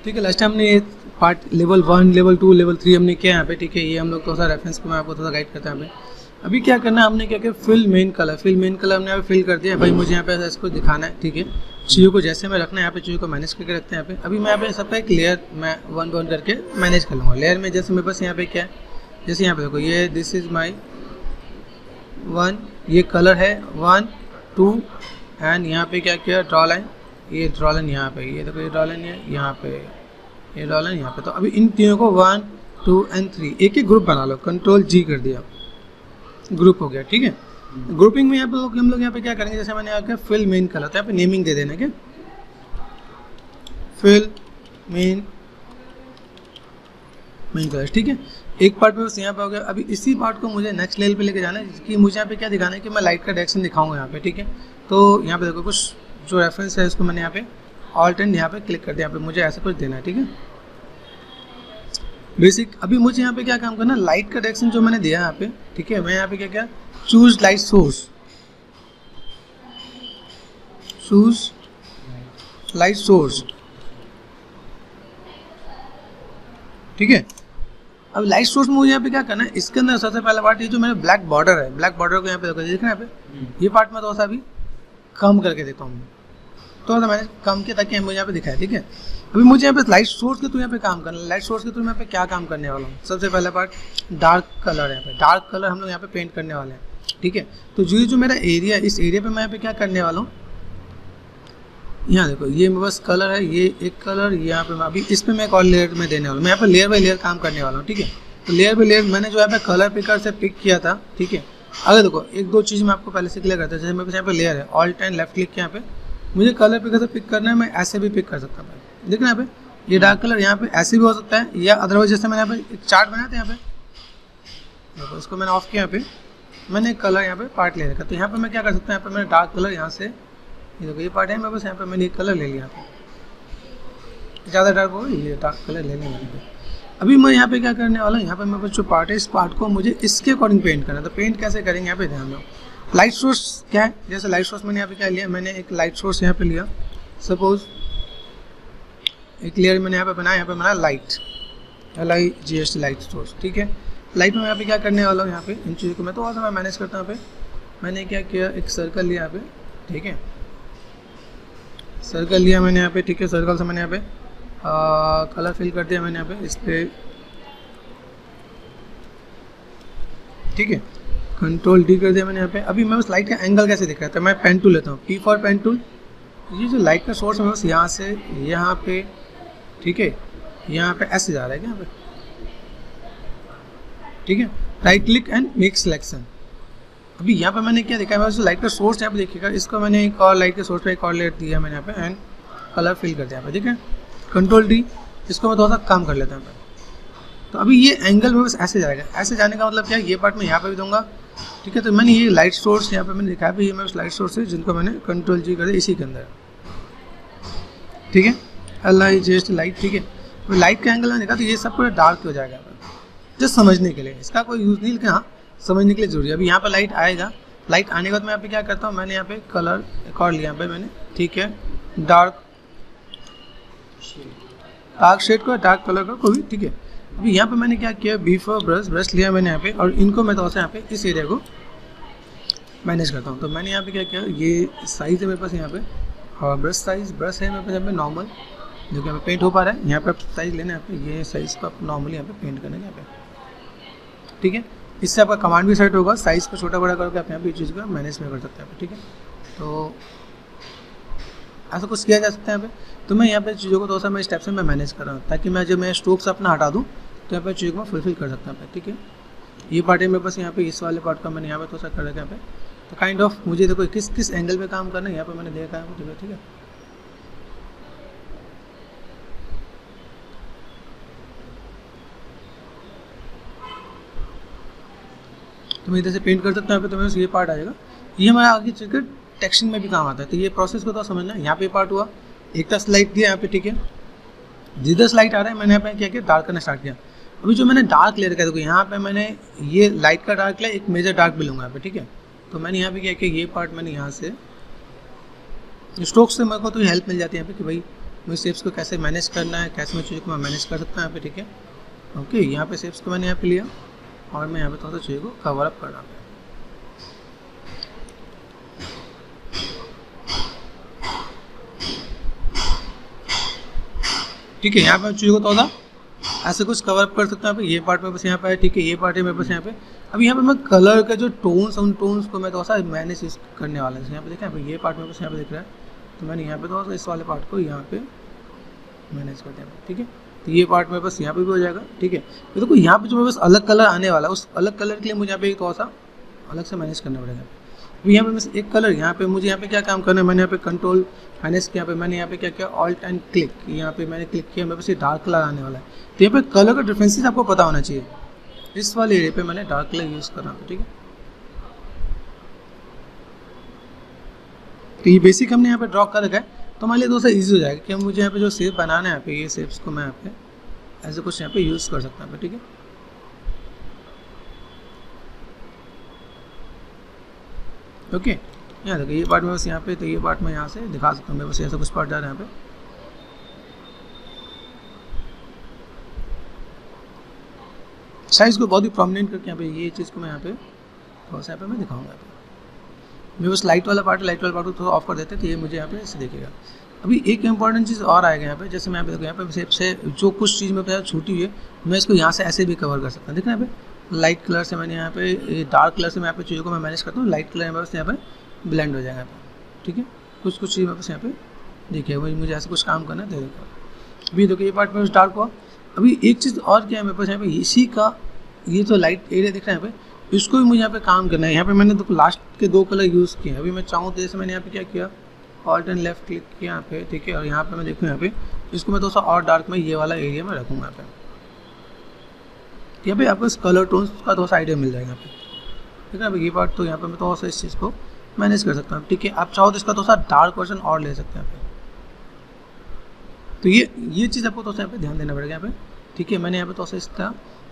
ठीक है, last time हमने ये पार्ट लेवल 1, लेवल 2, लेवल 3 हमने किया यहाँ पे। ठीक है, ये हम लोग थोड़ा सा रेफरेंस को मैं आपको थोड़ा गाइड करता हूँ यहाँ पे। अभी क्या करना है, हमने क्या किया, फिल मेन कलर हमने यहाँ पे फिल कर दिया भाई। मुझे यहाँ पे इसको दिखाना है, ठीक है, चीज़ों को जैसे मैं रखना है यहाँ पे, चीज़ों को मैनेज करके रखते हैं यहाँ पे। अभी मैं यहाँ पे सबका एक लेयर मैं वन वन करके मैनेज कर लूँगा। लेयर में जैसे मेरे पास यहाँ पे क्या है, जैसे यहाँ पे देखो ये दिस इज़ माई 1, ये कलर है 1, 2 एंड यहाँ पे क्या किया, ड्रॉ लाइन, ये ड्रॉ लाइन यहाँ पे, ये देखो ये ड्रॉ लाइन है यहाँ पे, ये ड्रॉ लाइन यहाँ पे। तो अभी इन तीनों को 1, 2 एंड 3 एक ग्रुप बना लो, कंट्रोल G कर दिया, ग्रुप हो गया। ठीक है, ग्रुपिंग में यहाँ पे हम लोग यहाँ पे क्या करेंगे, जैसे मैंने यहाँ फिल मेन कलर, तो यहाँ पे नेमिंग दे देना, क्या फिल मेन कलर। ठीक है, एक पार्ट में बस यहाँ पे हो गया। अभी इसी पार्ट को मुझे नेक्स्ट लेवल पे लेके जाना है कि मुझे यहाँ पे क्या दिखाना है कि मैं लाइट का डायरेक्शन दिखाऊंगा यहाँ पे। ठीक है, तो यहाँ पे देखो कुछ जो रेफरेंस है इसको मैंने यहाँ पे ऑल्ट एंड यहाँ पे क्लिक कर दिया, यहाँ पे मुझे ऐसा कुछ देना है। ठीक है, बेसिक। अभी मुझे यहाँ पे क्या काम करना है, लाइट का डायरेक्शन जो मैंने दिया यहाँ पे, ठीक है, मैं यहाँ पे क्या क्या choose light source, choose light source. ठीक है, अब लाइट सोर्स में मुझे यहाँ पे क्या करना है, इसके अंदर सबसे पहला पार्ट ये जो मेरा ब्लैक बॉर्डर है, ब्लैक बॉर्डर को यहाँ पे देखो, देख रहे हैं यहाँ पे, ये पार्ट में थोड़ा सा अभी कम करके देखता हूँ, थोड़ा सा मैंने कम किया ताकि मुझे यहाँ पे दिखाया। ठीक है, अभी मुझे यहाँ पे लाइट सोर्स के थ्रू यहाँ पे काम करना है। लाइट सोर्स के थ्रू मैं यहाँ पे क्या काम करने वाला हूँ, सबसे पहला पार्ट डार्क कलर है, यहाँ पे डार्क कलर हम लोग यहाँ पे पेंट करने वाले हैं। ठीक है, तो जो मेरा एरिया है, इस एरिया पे मैं यहाँ पे क्या करने वाला हूँ, यहाँ देखो ये मेरे पास कलर है, ये एक कलर, यहाँ पे मैं अभी इस पे मैं एक और लेयर में देने वाला हूँ। मैं यहाँ पे लेयर बाय लेयर काम करने वाला हूँ। ठीक है, तो लेयर बाय लेयर मैंने जो यहाँ पे कलर पिकर से पिक किया था। ठीक है, अगर देखो एक दो चीज़ मैं आपको पहले से क्लियर करता हूँ, जैसे मेरे पास यहाँ पे लेयर है, ऑल्ट एंड लेफ्ट क्लिक यहाँ पे मुझे कलर पिकर से पिक करना है, मैं ऐसे भी पिक कर सकता हूँ। देखना यहाँ पे ये डार्क कलर यहाँ पे ऐसे भी हो सकता है, या अदरवाइज जैसे मैंने यहाँ पे एक चार्ट बनाया था, यहाँ पे देखो इसको मैंने ऑफ किया, यहाँ पे मैंने कलर यहाँ पे पार्ट ले रखा। तो यहाँ पे मैं क्या कर सकता हूँ, यहाँ पे मैंने डार्क कलर यहाँ से, ये देखो ये पार्ट है, मैं बस यहाँ पे मैंने एक कलर ले लिया, यहाँ पे ज़्यादा डार्क होगा, ये डार्क कलर ले लिया मैंने। अभी मैं यहाँ पे क्या करने वाला हूँ, यहाँ पे मेरे पास जो पार्ट है, इस पार्ट को मुझे इसके अकॉर्डिंग पेंट करना है। तो पेंट कैसे करेंगे, यहाँ पे ध्यान दो, लाइट सोर्स क्या है, जैसे लाइट सोर्स मैंने यहाँ पे क्या लिया, मैंने एक लाइट सोर्स यहाँ पे लिया, सपोज एक लेयर मैंने यहाँ पे बनाया, यहाँ पे बनाया लाइट, LIGHT लाइट सोर्स। ठीक है, लाइट में यहाँ पे क्या करने वाला हूँ, यहाँ पे इन चीज़ों को मैं थोड़ा सा मैं मैनेज करता हूँ। यहाँ पे मैंने क्या किया, एक सर्कल लिया यहाँ पे, ठीक है, सर्कल लिया मैंने यहाँ पे। ठीक है, सर्कल से मैंने यहाँ पे कलर फिल कर दिया मैंने यहाँ पे इस पे। ठीक है, कंट्रोल D कर दिया मैंने यहाँ पे। अभी मैं उस लाइट का एंगल कैसे दिख रहा था, मैं पेन टूल लेता हूँ, P फॉर पेन टूल। ये जो लाइट का सोर्स है बस यहाँ से यहाँ पे, ठीक है, यहाँ पे ऐसे जा रहा है क्या यहाँ पे। ठीक है, right click and make selection. अभी यहाँ पे मैंने क्या देखा है, बस लाइट का सोर्स यहाँ पे देखिएगा, इसको मैंने एक और लाइट के सोर्स पे एक और लेयर दिया मैंने यहाँ पे एंड कलर फिल कर दिया यहाँ पे। ठीक है, कंट्रोल D, इसको मैं थोड़ा सा काम कर लेता हूँ। तो अभी ये एंगल में बस ऐसे जाएगा, ऐसे जाने का मतलब क्या है, ये पार्ट मैं यहाँ पे भी दूंगा। ठीक है, तो मैंने ये लाइट सोर्स यहाँ पे मैंने दिखाया भी, ये मैं उस लाइट सोर्स है जिनको मैंने कंट्रोल G कर दिया इसी के अंदर। ठीक है, LIGHT लाइट। ठीक है, तो लाइट का एंगल मैंने देखा, तो ये सब पूरा डार्क हो जाएगा जस्ट समझने के लिए, इसका कोई यूज़ नहीं, लेकिन हाँ समझने के लिए जरूरी है। अभी यहाँ पर लाइट आएगा, लाइट आने के बाद मैं यहाँ पे क्या करता हूँ, मैंने यहाँ पे कलर एक और लिया यहाँ पे मैंने। ठीक है, डार्क शेड को, डार्क कलर का कोई। ठीक है, अभी यहाँ पे मैंने क्या किया, B फॉर ब्रश लिया मैंने यहाँ पे, और इनको मैं थोड़ा सा यहाँ पे इस एरिया को मैनेज करता हूँ। तो मैंने यहाँ पे क्या किया, ये साइज़ है मेरे पास यहाँ पे, और ब्रश है मेरे पास यहाँ पे नॉर्मल, जो कि यहाँ पे पेंट हो पा रहा है। यहाँ पे साइज़ लेना है, यहाँ पे ये साइज़ को आप नॉर्मली यहाँ पे पेंट करना है यहाँ पे। ठीक है, इससे आपका कमांड भी सेट होगा, साइज़ को छोटा बड़ा करके आप यहाँ पे चीज़ को मैनेज में कर सकते हैं। ठीक है, तो ऐसा कुछ किया जा सकता है यहाँ पे। तो मैं यहाँ पे चीज़ों को थोड़ा सा मैं स्टेप से मैं मैनेज कर रहा हूँ, ताकि मैं जब मैं स्ट्रोक्स अपना हटा दूँ तो यहाँ पे चीज़ों को मैं फुलफिल कर सकता हूँ। ठीक है, ये पार्ट है मेरे पास यहाँ पे, इस वाले पार्ट का मैंने यहाँ पे थोड़ा सा कर रखा है यहाँ पे। तो काइंड ऑफ मुझे देखो किस एंगल पे काम करना है, यहाँ पे मैंने देखा है मुझे। ठीक है, तो मैं इधर से पेंट कर सकता हूँ यहाँ पे, तो मेरे ये पार्ट आ जाएगा। ये हमारा आगे चलकर टेक्सचरिंग में भी काम आता है। तो ये प्रोसेस को तो समझना है। यहाँ पे पार्ट हुआ, एक तरह स्लाइड दिया यहाँ पे। ठीक है, जिधर स्लाइड आ रहा है मैंने यहाँ पे क्या किया, डार्क करना स्टार्ट किया। अभी जो मैंने डार्क ले रखा है, देखो यहाँ पे मैंने ये लाइट का डार्क लिया, एक मेजर डार्क भी लूँगा यहाँ पे। ठीक है, तो मैंने यहाँ पे क्या किया, ये पार्ट मैंने यहाँ से स्ट्रोक से मेरे को तो हेल्प मिल जाती है यहाँ पे कि भाई मुझे शेप्स को कैसे मैनेज करना है, कैसे मैं चीज़ों को मैं मैनेज कर सकता हूँ यहाँ पे, ठीक है। ओके, यहाँ पे शेप्स को मैंने यहाँ पे लिया और मैं यहाँ पे थोड़ा सा चीज़ों को कवर अप कर रहा हूँ। ठीक है, यहाँ पे चीज़ों को थोड़ा ऐसे कुछ कवर अप कर सकता हूँ। ये पार्ट में बस यहाँ पे है, ठीक है, ये पार्ट है मेरे पास यहाँ पे। अब यहाँ पे मैं कलर का जो टोन्स, उन टोन्स को मैं थोड़ा सा मैनेज करने वाला है। यहाँ पे देखा है, ये पार्ट में बस यहाँ पे दिख रहा है, तो मैंने यहाँ पे थोड़ा सा इस वाले पार्ट को यहाँ पे मैनेज कर दिया, ठीक है। तो ये पार्ट में बस यहाँ पे भी हो जाएगा, ठीक है। तो देखो यहाँ पे जो बस अलग कलर आने वाला है, उस अलग कलर के लिए मुझे यहाँ पे थोड़ा सा अलग से मैनेज करना पड़ेगा। अभी यहाँ पे बस एक कलर, यहाँ पे मुझे यहाँ पे क्या काम करना है, मैंने यहाँ पे कंट्रोल मैनेज किया, मैंने यहाँ पे क्या किया, ऑल्ट एंड क्लिक, यहाँ पे मैंने क्लिक किया, मेरे पास ये डार्क कलर आने वाला है। तो यहाँ पे कलर का डिफरेंसेस आपको पता होना चाहिए। इस वाले एरिया पे मैंने डार्क कलर यूज़ कर रहा हूँ, ठीक है। तो ये बेसिक हमने यहाँ पे ड्रॉ कर रखा है, तो हमारे लिए दोस्तों ईजी हो जाएगा कि हम मुझे यहाँ पे जो शेप बनाना है, यहाँ पे ये शेप्स को मैं यहाँ पे ऐसे कुछ यहाँ पे यूज़ कर सकता हूँ, ठीक है। ओके, यहाँ देखो ये पार्ट में बस यहाँ पे, तो ये पार्ट में यहाँ से दिखा सकता हूँ मैं, बस ऐसा कुछ पार्ट जा रहा है यहाँ पे। साइज को बहुत ही प्रोमिनेंट करके यहाँ पे ये चीज़ को मैं यहाँ पे थोड़ा सा यहाँ पे मैं दिखाऊंगा। यहाँ पे मैं बस लाइट वाला पार्ट को थोड़ा ऑफ कर देते, तो ये मुझे यहाँ पे ऐसे देखेगा। अभी एक इंपॉर्टेंट चीज़ और आएगा यहाँ पे, जैसे मैं यहाँ पे देखो, यहाँ पे शेप से जो कुछ चीज़ में छूटी हुई है, मैं इसको यहाँ से ऐसे भी कवर कर सकता हूँ। देखना यहाँ पे लाइट कलर से मैंने यहाँ पे, डार्क कलर से मैं यहाँ पे चीज़ों को मैं मैनेज करता हूँ, लाइट कलर मेरे पास यहाँ पे ब्लेंड हो जाएगा यहाँ पे, ठीक है। कुछ चीज़ मेरे पास यहाँ पे देखिए, वही मुझे ऐसे कुछ काम करना है, दे देखो। अभी देखो ये पार्ट में डार्क हुआ। अभी एक चीज़ और क्या है मेरे पास यहाँ पे, इसी का ये तो लाइट एरिया दिख रहा है यहाँ पे, इसको भी मुझे यहाँ पे काम करना है। यहाँ पे मैंने तो लास्ट के 2 कलर यूज़ किए। अभी मैं चाहूँ तो जैसे मैंने यहाँ पे क्या किया, ऑल्ट एंड लेफ्ट क्लिक किया यहाँ पे, ठीक है। और यहाँ पे मैं देखूँ, यहाँ पे इसको मैं थोड़ा सा और डार्क में ये वाला एरिया में रखूँगा यहाँ पे। यहाँ पे आपको इस कलर टोन्स का थोड़ा सा आइडिया मिल जाएगा यहाँ पे, ठीक है। ये पार्ट तो यहाँ पे मैं थोड़ा सा इस चीज़ को मैनेज कर सकता हूँ, ठीक है। आप चाहो तो इसका थोड़ा सा डार्क वर्जन और ले सकते हैं यहाँ पे। तो ये चीज़ आपको थोड़ा सा यहाँ पे ध्यान देना पड़ेगा यहाँ पे, ठीक है। मैंने यहाँ पे थोड़ा सा इसका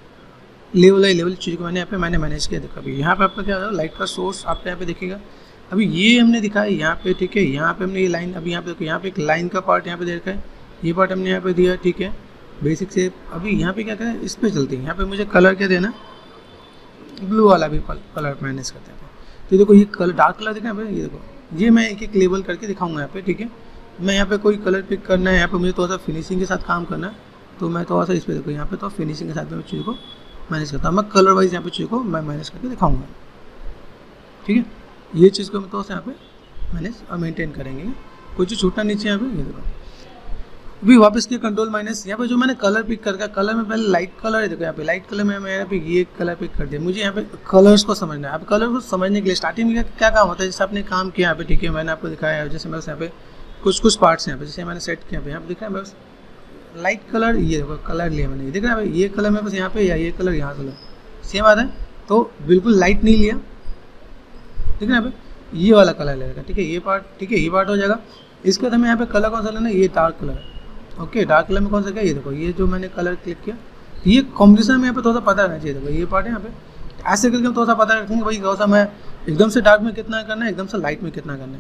लेवल चीज़ को मैंने यहाँ पे मैनेज किया। देखो अभी यहाँ पे आपका क्या होगा, लाइट का सोर्स आपको यहाँ पे दिखेगा। अभी ये हमने दिखाया यहाँ पे, ठीक है। यहाँ पे हमने ये लाइन, अभी यहाँ पे देखो, यहाँ पे एक लाइन का पार्ट यहाँ पे दे रखा है, ये पार्ट हमने यहाँ पे दिया, ठीक है, बेसिक से। अभी यहाँ पे क्या करें, इस पे चलते हैं। यहाँ पे मुझे कलर क्या देना, ब्लू वाला भी कलर मैनेज करते हैं। तो देखो ये कलर, डार्क कलर दिखा है, ये देखो, ये मैं एक लेबल करके दिखाऊंगा यहाँ पे, ठीक है। मैं यहाँ पे कोई कलर पिक करना है, यहाँ पे मुझे थोड़ा सा फिनिशिंग के साथ काम करना है, तो मैं थोड़ा सा इस पर देखो, यहाँ पे तो फिनिशिंग के साथ में चीज़ को मैनेज करता हूँ। मैं कलर वाइज यहाँ पे चीज़ को मैं मैनेज करके दिखाऊंगा, ठीक है। ये चीज़ को मैं थोड़ा सा यहाँ पे मैनेज और मेंटेन करेंगे, कोई चीज़ छूटना नीचे यहाँ पे। ये देखो अभी वापस किया कंट्रोल माइनस, यहाँ पे जो मैंने कलर पिक करके, कलर में पहले लाइट कलर है, देखो यहाँ पे लाइट कलर में मैं यहाँ पे ये कलर पिक कर दिया। मुझे यहाँ पे कलर्स को समझना है। अब कलर को समझने के लिए स्टार्टिंग में क्या काम होता है, जैसे आपने काम किया यहाँ पे, ठीक है, मैंने आपको दिखाया है। जैसे बस यहाँ पे कुछ पार्ट्स यहाँ पे जैसे मैंने सेट किया, यहाँ पे दिख रहा है बस लाइट कलर, ये देखो कलर लिया मैंने, दिख रहा है ये कलर में बस यहाँ पे, या ये कलर यहाँ से लो, सेम बात है। तो बिल्कुल लाइट नहीं लिया, ठीक है। यहाँ पे ये वाला कलर ले रखा, ठीक है, ये पार्ट, ठीक है, ये पार्ट हो जाएगा। इसके बाद हमें यहाँ पे कलर कौन सा लेना है, ये डार्क कलर है, ओके। डार्क कलर में कौन सा क्या, ये देखो, ये जो मैंने कलर क्लिक किया, ये कॉम्बिनेशन में यहाँ पे थोड़ा सा पता रहना चाहिए। देखो ये पार्ट है यहाँ पे, ऐसे करके थोड़ा सा पता रखेंगे भाई, थोड़ा सा मैं एकदम से डार्क में कितना करना है, एकदम से लाइट में कितना करना है।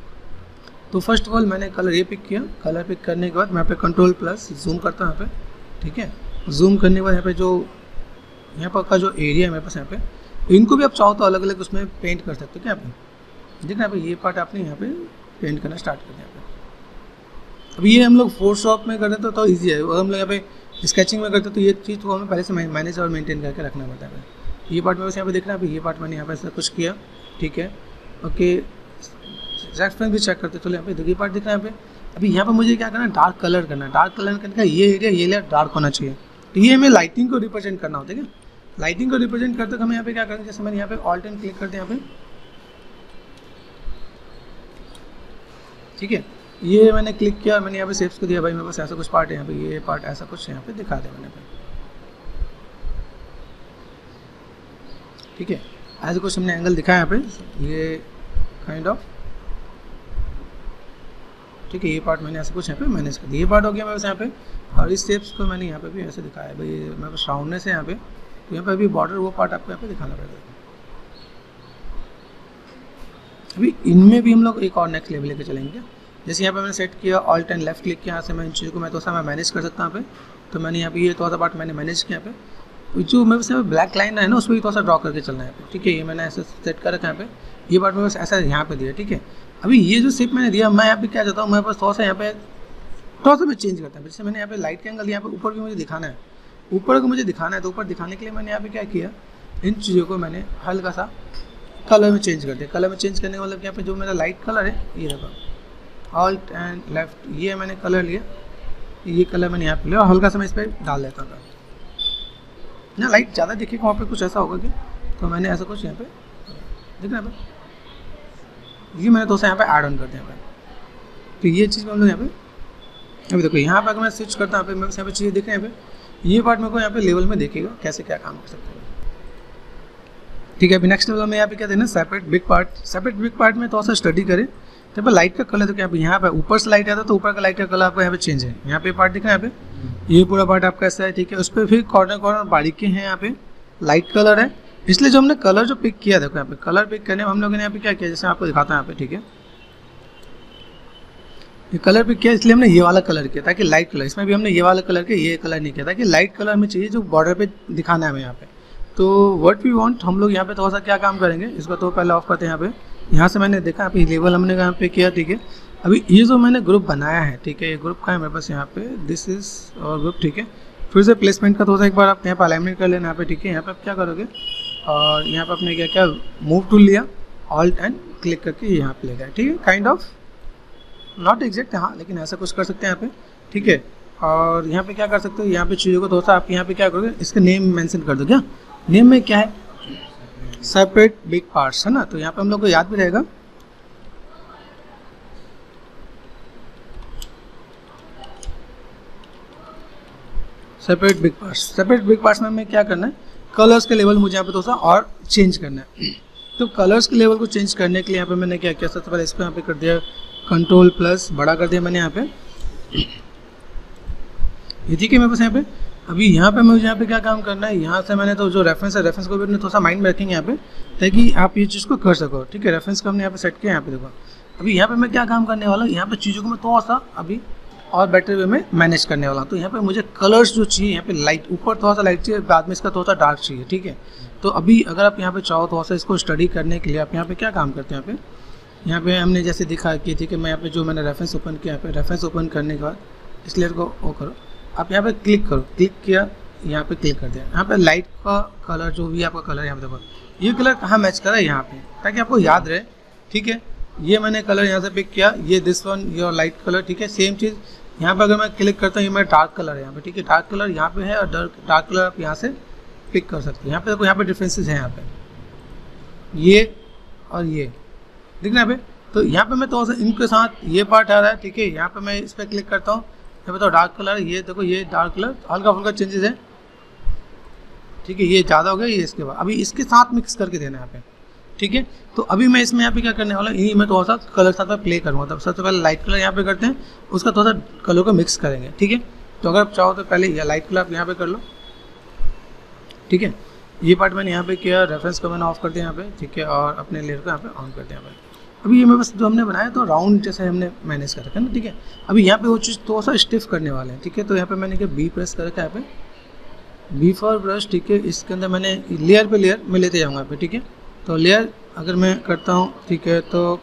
तो फर्स्ट ऑफ ऑल मैंने कलर ये पिक किया। कलर पिक करने के बाद मैं यहाँ पे कंट्रोल प्लस जूम करता हूँ यहाँ पे, ठीक है। जूम करने के बाद यहाँ पे जो यहाँ पर का जो एरिया है मेरे पास यहाँ पे, इनको भी आप चाहो तो अलग अलग उसमें पेंट कर सकते हो क्या, यहाँ पे देखना यहाँ पे ये पार्ट आपने यहाँ पे पेंट करना स्टार्ट कर दिया यहाँ पे। अभी ये हम लोग फोटोशॉप में करते हैं तो ईजी है, और हम लोग यहाँ पे स्केचिंग में करते हैं तो ये चीज़ को हमें पहले से मैनेज और मेंटेन करके रखना पड़ता है। ये पार्ट में बस यहाँ पे देखना है, ये पार्ट मैंने यहाँ पे ऐसा कुछ किया, ठीक है, ओके। रेफरेंस भी चेक करते, चलो यहाँ पे देखिए पार्ट दिख रहा है यहाँ पे। अभी यहाँ पे मुझे क्या करना है, डार्क कलर करना है। डार्क कलर करने का ये एरिया, ये लेयर डार्क होना चाहिए। तो ये हमें लाइटिंग को रिप्रेजेंट करना होता है, ठीक है। लाइटिंग को रिप्रेजेंट करते हमें यहाँ पे क्या करना है, जैसे मैंने यहाँ पे ऑल्ट एंड क्लिक करते हैं यहाँ पे, ठीक है। ये मैंने क्लिक किया, मैंने यहाँ पे शेप्स को दिया, भाई मेरे पास ऐसा कुछ पार्ट है यहाँ पे, ये पार्ट ऐसा कुछ यहाँ पे दिखा दिया मैंने पे, ठीक है। ऐसा कुछ हमने एंगल दिखाया यहाँ पे, ये काइंड ऑफ, ठीक है। ये पार्ट मैंने ऐसा कुछ यहाँ पे मैनेज कर दिया। ये पार्ट हो गया मेरे पास यहाँ पे, और इस शेप्स को मैंने यहाँ पे भी ऐसे दिखाया भाई, मेरे पास राउंडनेस है यहाँ पे, तो यहाँ पे अभी बॉर्डर वो पार्ट आपको यहाँ पे दिखाना पड़ेगा। अभी इनमें भी हम लोग एक और नेक्स्ट लेवल लेके चलेंगे। जैसे यहाँ पे मैंने सेट किया ऑल्ट एंड लेफ्ट क्लिक किया, यहाँ से मैं इन चीज़ों को मैं थोड़ा सा मैं मैनेज कर सकता हूँ यहाँ पे। तो मैंने यहाँ पे ये थोड़ा सा पार्ट मैंने मैनेज किया यहाँ पे। जो मेरे पास ब्लैक लाइन है ना, उसमें भी थोड़ा सा ड्रॉ करके चलना है यहाँ पे, ठीक है। ये मैंने ऐसे सेट कर रखा है यहाँ पे, ये पार्ट मेरे पास ऐसा यहाँ पे दिया, ठीक है। अभी ये जो शेप मैंने दिया, मैं यहाँ पे क्या चाहता हूँ, मेरे पास थोड़ा सा यहाँ पे थोड़ा सा मैं चेंज करता हूँ। जैसे मैंने यहाँ पे लाइट का एंगल यहाँ पे ऊपर भी मुझे दिखाना है, ऊपर को मुझे दिखाना है, तो ऊपर दिखाने के लिए मैंने यहाँ पे क्या किया, इन चीज़ों को मैंने हल्का सा कलर में चेंज कर दिया। कलर में चेंज करने का मतलब यहाँ पे जो मेरा लाइट कलर है ये रहा, ऑल्ट एंड लेफ्ट, ये मैंने कलर लिया, ये कलर मैंने यहाँ पे लिया और हल्का सा मैं इस पर डाल देता था ना, लाइट ज़्यादा दिखेगा वहाँ पे कुछ ऐसा होगा कि, तो मैंने ऐसा कुछ यहाँ पे देख रहे हैं, ये मैंने थोड़ा सा यहाँ पे ऐड ऑन कर दिया यहाँ पे। तो ये चीज़ हम लोग यहाँ पे, अभी देखो यहाँ पे अगर मैं स्विच करता हूँ यहाँ पे, मेरे यहाँ पे चीज़ें दिख रहे हैं यहाँ पे, ये पार्ट मेरे को यहाँ पे लेवल में देखेगा कैसे क्या काम कर सकते हैं, ठीक है। अभी नेक्स्ट लेवल में यहाँ पे क्या देना, separate big part. Separate big part में थोड़ा सा स्टडी करें, तो पर लाइट का कलर तो क्या यहाँ पे ऊपर से लाइट आता है, तो ऊपर का लाइट का कलर आपको यहाँ पे चेंज है। यहाँ पे पार्ट दिख रहा है यहाँ पे, ये पूरा पार्ट आपका ऐसा है, ठीक है। उस पर फिर कॉर्नर कॉर्नर बारीकी हैं, यहाँ पे लाइट कलर है, इसलिए जो हमने कलर जो पिक किया, देखो यहाँ पे कलर पिक करने में हम लोगों ने यहाँ पे क्या किया, जैसे आपको दिखाता है यहाँ पे, ठीक है। ये कलर पिक किया, इसलिए हमने ये वाला कलर किया ताकि लाइट कलर, इसमें भी हमने ये वाला कलर किया, ये कलर नहीं किया ताकि लाइट कलर में चाहिए जो बॉर्डर पे दिखाना है हमें यहाँ पे। तो व्हाट वी वांट, हम लोग यहाँ पे थोड़ा सा क्या काम करेंगे, इसको तो पहले ऑफ करते हैं यहाँ पे। यहाँ से मैंने देखा अभी लेवल हमने यहाँ पे किया, ठीक है। अभी ये जो मैंने ग्रुप बनाया है, ठीक है, ये ग्रुप का है मेरे पास यहाँ पे, दिस इज और ग्रुप, ठीक है। फिर से प्लेसमेंट का थोड़ा सा एक बार आप यहाँ पे अलाइनमेंट कर लेना यहाँ पे, ठीक है। यहाँ पे आप क्या करोगे, और यहाँ पे आपने क्या क्या मूव टूल लिया, ऑल्ट एंड क्लिक करके यहाँ पे ले गया, ठीक है। काइंड ऑफ नॉट एग्जैक्ट, हाँ, लेकिन ऐसा कुछ कर सकते हैं यहाँ पे, ठीक है। और यहाँ पे क्या कर सकते हो, यहाँ पे चीज़ों को थोड़ा सा आप यहाँ पे क्या करोगे, इसका नेम मेंशन कर दो। क्या नेम में क्या है, सेपरेट बिग पार्ट्स, है ना। तो यहाँ पे हम लोग को याद भी रहेगा, separate big parts. Separate big parts में हमें क्या करना है, कलर्स के लेवल मुझे यहाँ पे थोड़ा सा और चेंज करना है। तो कलर्स के लेवल को चेंज करने के लिए यहाँ पे मैंने क्या किया, सबसे पहले इसको यहाँ पे कर दिया कंट्रोल प्लस बड़ा कर दिया मैंने यहाँ पे, ये ठीक है मेरे पास यहाँ पे। अभी यहाँ पे मुझे यहाँ पे क्या काम करना है, यहाँ से मैंने तो जो रेफरेंस है, रेफरेंस को भी अपने थोड़ा सा माइंड में रखेंगे यहाँ पे, ताकि आप ये चीज़ को कर सको, ठीक है। रेफरेंस को हमने यहाँ पे सेट किया, यहाँ पे देखो। अभी यहाँ पे मैं क्या काम करने वाला हूँ, यहाँ पे चीज़ों को मैं थोड़ा सा अभी और बेटर वे में मैनेज करने वाला हूँ। तो यहाँ पे मुझे कलर्स जो चाहिए, यहाँ पे लाइट ऊपर थोड़ा सा लाइट चाहिए, बाद में इसका थोड़ा सा डार्क चाहिए, ठीक है। तो अभी अगर आप यहाँ पे चाहो थोड़ा सा इसको स्टडी करने के लिए आप यहाँ पे क्या काम करते हैं, यहाँ पे हमने जैसे दिखा कि, ठीक है, मैं यहाँ पे जो मैंने रेफरेंस ओपन किया, यहाँ पे रेफरेंस ओपन करने के बाद इस लेयर को वो करो, आप यहाँ पे क्लिक करो, क्लिक किया, यहाँ पे क्लिक कर दिया। यहाँ पे लाइट का कलर जो भी आपका कलर यहाँ पे देखो, ये कलर कहाँ मैच करा है, यहाँ पे, ताकि आपको याद रहे, ठीक है। ये मैंने कलर यहाँ से पिक किया, ये this one your light colour, ठीक है। सेम चीज़ यहाँ पे अगर मैं क्लिक करता हूँ, ये मेरा डार्क कलर है यहाँ पे, ठीक है। डार्क कलर यहाँ पे है और डार्क कलर आप यहाँ से पिक कर सकते हैं। यहाँ पे देखो, यहाँ पे डिफरेंसेस हैं, यहाँ पे ये और ये दिख रहा है यहाँ पे। तो यहाँ पे मैं थोड़ा सा इनके साथ ये पार्ट आ रहा है, ठीक है। यहाँ पे मैं इस पर क्लिक करता हूँ, यहाँ पे तो डार्क कलर, ये देखो ये डार्क कलर, हल्का फुल्का चेंजेस है, ठीक है। ये ज़्यादा हो गया, ये इसके बाद अभी इसके साथ मिक्स करके देना है यहाँ पे, ठीक है। तो अभी मैं इसमें यहाँ पे क्या करने वाला हूँ, यही मैं थोड़ा सा कलर साथ में प्ले करूँगा। तब सबसे पहले लाइट कलर यहाँ पे करते हैं, उसका थोड़ा सा कलर को मिक्स करेंगे, ठीक है। तो अगर आप चाहो तो पहले ये लाइट कलर आप यहाँ पे कर लो, ठीक है। ये पार्ट मैंने यहाँ पे किया, रेफरेंस को मैंने ऑफ कर दिया यहाँ पे, ठीक है। और अपने लेयर को यहाँ पे ऑन कर दिया यहाँ पे। अभी ये मैं बस जो हमने बनाया तो राउंड जैसे हमने मैनेज कर रखा है ना, ठीक है। अभी यहाँ पे वो चीज़ थोड़ा सा स्टिफ करने वाले हैं, ठीक है। तो यहाँ पे मैंने क्या बी प्रेस कर रखा है यहाँ पे, बी फॉर ब्रश, ठीक है। इसके अंदर मैंने लेयर पे लेयर मैं लेते जाऊँगा यहाँ पे, ठीक है। तो लेयर अगर मैं करता हूँ, ठीक है, तो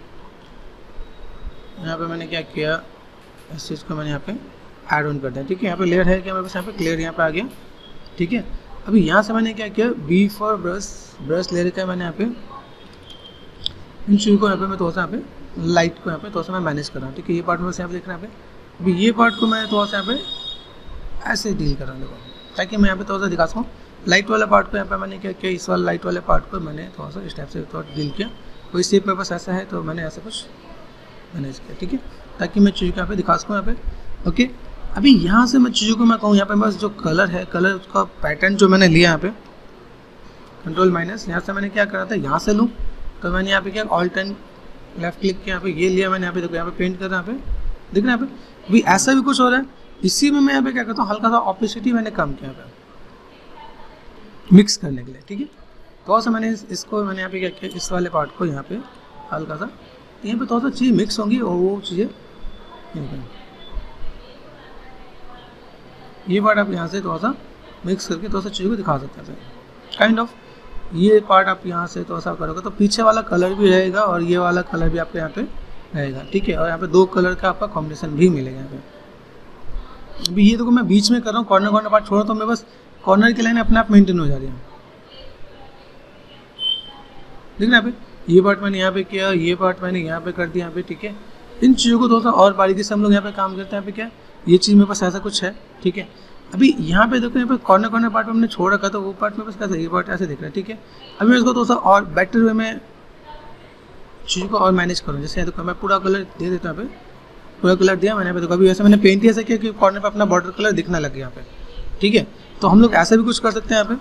यहाँ पे मैंने क्या किया, इस चीज़ को मैंने यहाँ पे ऐड ऑन कर दिया, ठीक है। यहाँ पे लेयर है क्या मेरे पास, यहाँ पे क्लियर यहाँ पे आ गया, ठीक है। अभी यहाँ से मैंने क्या किया, बी फॉर ब्रश, ब्रश ले रखा है मैंने यहाँ पे। इन चीज़ों को यहाँ पे मैं थोड़ा सा यहाँ पे लाइट को यहाँ पे थोड़ा सा मैं मैनेज कर रहा हूँ, ठीक है। ये पार्ट में यहाँ पे देख रहा है यहाँ पे। अभी ये पार्ट को मैं थोड़ा सा यहाँ पे ऐसे डील कर रहा हूँ, देखो, ताकि मैं यहाँ पे थोड़ा सा दिखा सकूँ। लाइट वाला पार्ट को यहाँ पे मैंने क्या किया, इस वाला लाइट वाले पार्ट को मैंने थोड़ा सा इस टाइप से थोड़ा डील किया। कोई शेप मेरे पास ऐसा है तो मैंने ऐसा कुछ मैनेज किया, ठीक है, ताकि मैं चीज़ों को यहाँ पे दिखा सकूँ यहाँ पे, ओके। अभी यहाँ से मैं चीज़ों को मैं कहूँ, यहाँ पे बस जो कलर है, कलर का पैटर्न जो मैंने लिया यहाँ पे, कंट्रोल माइनस, यहाँ से मैंने क्या करा था, यहाँ से लूँ तो मैंने यहाँ पे क्या ऑल्ट एंड लेफ्ट क्लिक किया, यहाँ पे ये लिया मैंने, यहाँ पे देखो, यहाँ पे पेंट कर रहा है, यहाँ पे दिख रहा है यहाँ पे। अभी ऐसा भी कुछ हो रहा है, इसी में मैं यहाँ पे क्या करता हूँ, हल्का सा ऑपेसिटी मैंने कम किया यहाँ पे मिक्स करने के लिए, ठीक है। तो सा मैंने इसको मैंने यहाँ पे क्या किया, इस वाले पार्ट को यहाँ पे हल्का सा तो यहाँ पे थोड़ा सा चीज़ मिक्स होंगी और वो चीज़ें ये पार्ट आप यहाँ से थोड़ा सा मिक्स करके थोड़ा सा चीज़ों को दिखा सकते हैं काइंड ऑफ। ये पार्ट आप यहाँ से थोड़ा सा करोगे तो पीछे वाला कलर भी रहेगा और ये वाला कलर भी आपके यहाँ पे रहेगा, ठीक है। और यहाँ पे 2 कलर का आपका कॉम्बिनेशन भी मिलेगा यहाँ पे। अभी ये देखो मैं बीच में कर रहा हूँ, कॉर्नर पार्ट छोड़ा तो मैं बस कॉर्नर की लाइन अपने आप मेंटेन हो जा रही है। देख रहे हैं यहाँ पे, ये पार्ट मैंने यहाँ पे किया, ये पार्ट मैंने यहाँ पे कर दिया यहाँ पे, ठीक है। इन चीज़ों को थोड़ा सा और बारीकी से हम लोग यहाँ पे काम करते हैं। यहाँ पे क्या ये चीज़ मेरे पास ऐसा कुछ है, ठीक है। अभी यहाँ पे देखो, यहाँ पे कॉर्नर पार्ट में हमने छोड़ रखा, तो वो पार्ट में बस कैसा ये पार्ट ऐसे दिख रहा है, ठीक है। अभी मैं इसको थोड़ा सा और बेटर वे में चीज़ को और मैनेज करूँ। जैसे देखो मैं पूरा कलर दे देता हूँ, यहाँ पे पूरा कलर दिया मैंने। यहाँ पे देखो अभी ऐसे मैंने पेंट ही ऐसा किया कि कॉर्नर पे अपना बॉर्डर कलर दिखना लग गया यहाँ पे, ठीक है। तो हम लोग ऐसा भी कुछ कर सकते हैं यहाँ पे,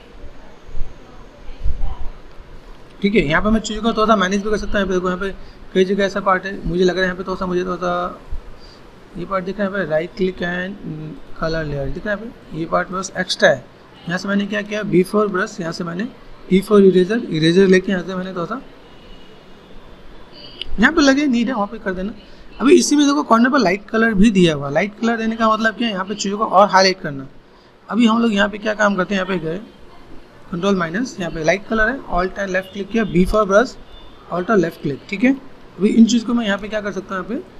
ठीक है। यहाँ पे मैं चीज़ों को थोड़ा सा मैनेज भी कर सकता हूँ। यहाँ पे देखो, यहाँ पे कई जगह ऐसा पार्ट है, मुझे लग रहा है यहाँ पे थोड़ा सा मुझे थोड़ा सा ये पार्ट दिख रहा है यहाँ पे, right click and colour layer दिख रहा है यहाँ पे। ये पार्ट बस एक्स्ट्रा है। यहाँ से मैंने क्या किया, B4 ब्रश, यहाँ से मैंने E4 इरेजर लेके यहाँ से मैंने थोड़ा सा यहाँ पे लगे नीड है वहाँ पे कर देना। अभी इसी में देखो कॉर्नर पर लाइट कलर भी दिया हुआ। लाइट कलर देने का मतलब क्या है, यहाँ पे चीज़ों को और हाईलाइट करना। अभी हम लोग यहाँ पे क्या काम करते हैं, यहाँ पे गए Ctrl-, यहाँ पे लाइट कलर है, ऑल्ट एंड लेफ्ट क्लिक किया, B4 ब्रश, ऑल्ट और लेफ्ट क्लिक, ठीक है। अभी इन चीज़ को मैं यहाँ पे क्या कर सकता हूँ, यहाँ पे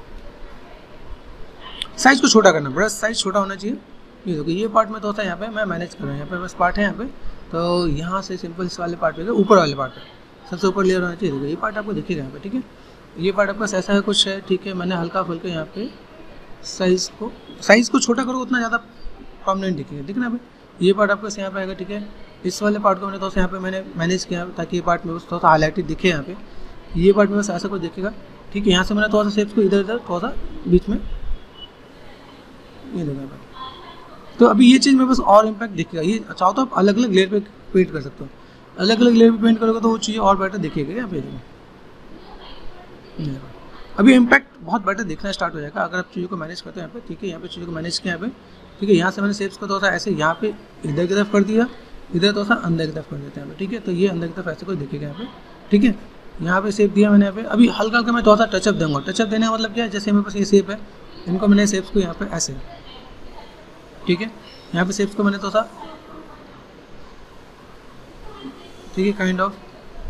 साइज को छोटा करना, ब्रश साइज छोटा होना चाहिए। ये देखो ये पार्ट में तो होता है, यहाँ पे मैं मैनेज कर रहा हूँ। यहाँ पे बस पार्ट है यहाँ पे, तो यहाँ से सिंपल इस वाले पार्ट पे ऊपर वाले पार्ट पे सबसे ऊपर लेयर होना चाहिए। देखो ये पार्ट आपको दिखेगा यहाँ पे, ठीक है। ये पार्ट आपका ऐसा है कुछ है, ठीक है। मैंने हल्का फुल्का यहाँ पे साइज़ को छोटा करो, उतना ज़्यादा प्रोमिनेंट दिखेगा, ठीक है ना। भाई ये पार्ट आपको यहाँ पे आएगा, ठीक है। इस वाले पार्ट को मैंने थोड़ा सा यहाँ पे मैंने मैनेज किया ताकि ये पार्ट में बस थोड़ा सा हाईलाइटेड दिखे यहाँ पे। ये पार्ट में बस ऐसा कुछ दिखेगा, ठीक है। यहाँ से मैंने थोड़ा सा शेप्स को इधर उधर थोड़ा सा बीच में ये देखा। तो अभी ये चीज़ में बस और इम्पैक्ट दिखेगा। ये चाहो तो आप अलग अलग लेयर पे पेंट कर सकते हो, अलग अलग लेयर पे पेंट करोगे तो वो चीज़ें और बेटर दिखेगा यहाँ पे। अभी इम्पैक्ट बहुत बेटर दिखना स्टार्ट हो जाएगा अगर आप चीज़ों को मैनेज करते हो यहाँ पे, ठीक है। यहाँ पे चीज़ों को मैनेज किया यहाँ पे, ठीक है। यहाँ से मैंने शेप्स को थोड़ा सा ऐसे यहाँ पे इधर की तरफ कर दिया, इधर थोड़ा सा अंदर की तरफ कर देते हैं यहाँ पे, ठीक है। तो ये अंदर की तरफ ऐसे कुछ दिखेगा यहाँ पे, ठीक है। यहाँ पे शेप दिया मैंने यहाँ पे। अभी हल्का हल्का मैं थोड़ा सा टचअप दूंगा। टचअप देने का मतलब क्या है, जैसे मेरे पास ये शेप है, इनको मैंने शेप्स को यहाँ पे ऐसे, ठीक है। यहाँ पे शेप्स को मैंने थोड़ा सा, ठीक है, काइंड ऑफ,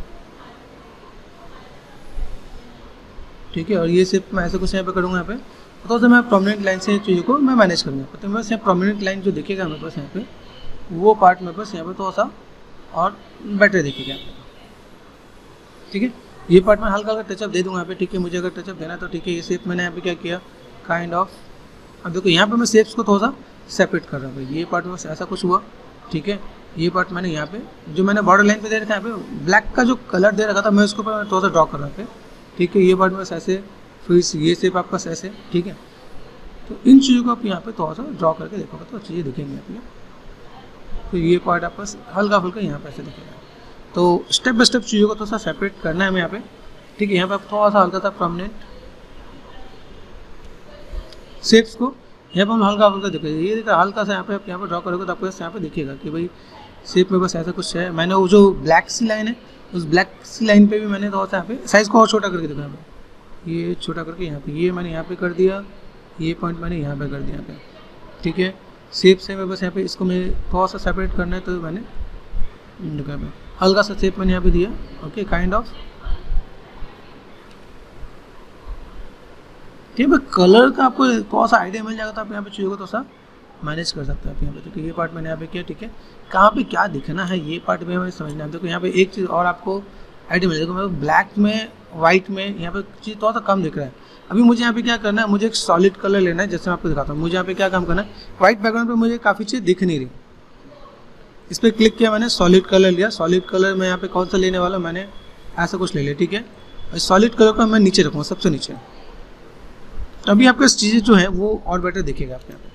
ठीक है। और ये शेप मैं ऐसे कुछ यहाँ पे करूँगा यहाँ पे, तो सा मैं प्रोमिनेंट लाइन से चीज़ों को मैं मैनेज करूँगा। तो मैं यहाँ प्रोमिनेंट लाइन जो दिखेगा मेरे पास यहाँ पे, वो पार्ट मेरे पास यहाँ पे थोड़ा सा और बेटर दिखेगा, ठीक है। ये पार्ट मैं हल्का हल्का टचअप दे दूँगा यहाँ पे, ठीक है। मुझे अगर टचअप देना तो ठीक है। ये शेप मैंने यहाँ पे क्या किया, काइंड ऑफ। अब देखो यहाँ पे मैं शेप्स को थोड़ा सा सेपरेट कर रहा हूँ। ये पार्ट में ऐसा कुछ हुआ, ठीक है। ये पार्ट मैंने यहाँ पे जो मैंने बॉर्डर लाइन पे दे रखा है, यहाँ पे ब्लैक का जो कलर दे रखा था मैं उसके ऊपर थोड़ा सा ड्रॉ कर रहा था, ठीक है। ये पार्ट में ऐसे, फिर ये शेप आपका ऐसे, ठीक है। तो इन चीज़ों को आप यहाँ पे थोड़ा सा ड्रॉ करके देखोगे तो चीज़ें दिखेंगी आप लोग। तो ये पार्ट आपका हल्का फुल्का यहाँ पे ऐसे दिखेगा। तो स्टेप बाय स्टेप चीज़ों को थोड़ा सा सेपरेट करना है हमें यहाँ पे, ठीक है। यहाँ पे आप थोड़ा सा हल्का सा प्रोमिनेंट शेप्स को यहाँ पे हम हल्का फुल्का दिखेगा। ये देखा हल्का सा यहाँ पे आप यहाँ पे ड्रॉ करोगे तो आपको यहाँ पे दिखेगा कि भाई शेप में बस ऐसा कुछ है। मैंने वो जो ब्लैक सी लाइन है, उस ब्लैक सी लाइन पे भी मैंने थोड़ा सा यहाँ पे साइज़ को और छोटा करके देखा, यहाँ पे ये छोटा करके यहाँ पे ये मैंने यहाँ पे कर दिया, ये पॉइंट मैंने यहाँ पे कर दिया यहाँ पे, ठीक है। शेप से मैं बस यहाँ पे इसको मैं थोड़ा सा सेपरेट करना है, तो मैंने हल्का सा शेप मैंने यहाँ पे दिया, ओके, काइंड ऑफ, ठीक है। कलर का आपको थोड़ा सा आइडिया मिल जाएगा तो आप यहाँ पे चीज़ों को थोड़ा सा मैनेज कर सकते हैं आप यहाँ पे। तो ये पार्ट मैंने यहाँ पे किया, ठीक है। कहाँ पे क्या दिखना है ये पार्ट में हमें समझना है। देखो यहाँ पे एक चीज़ और आपको आइडिया मिलेगा, मेरे ब्लैक में वाइट में यहाँ पे चीज़ थोड़ा सा कम दिख रहा है। अभी मुझे यहाँ पे क्या करना है, मुझे एक सॉलिड कलर लेना है। जैसे मैं आपको दिखाता हूँ, मुझे यहाँ पे क्या काम करना है, वाइट बैकग्राउंड पे मुझे काफ़ी चीज़ दिख नहीं रही। इस पर क्लिक किया मैंने, सॉलिड कलर लिया। सॉलिड कलर मैं यहाँ पे कौन सा लेने वाला, मैंने ऐसा कुछ ले लिया, ठीक है। सॉलिड कलर को मैं नीचे रखूँगा, सबसे नीचे। तो अभी आपके चीज़ें जो है वो और बेटर दिखेगा आपके यहाँ पे,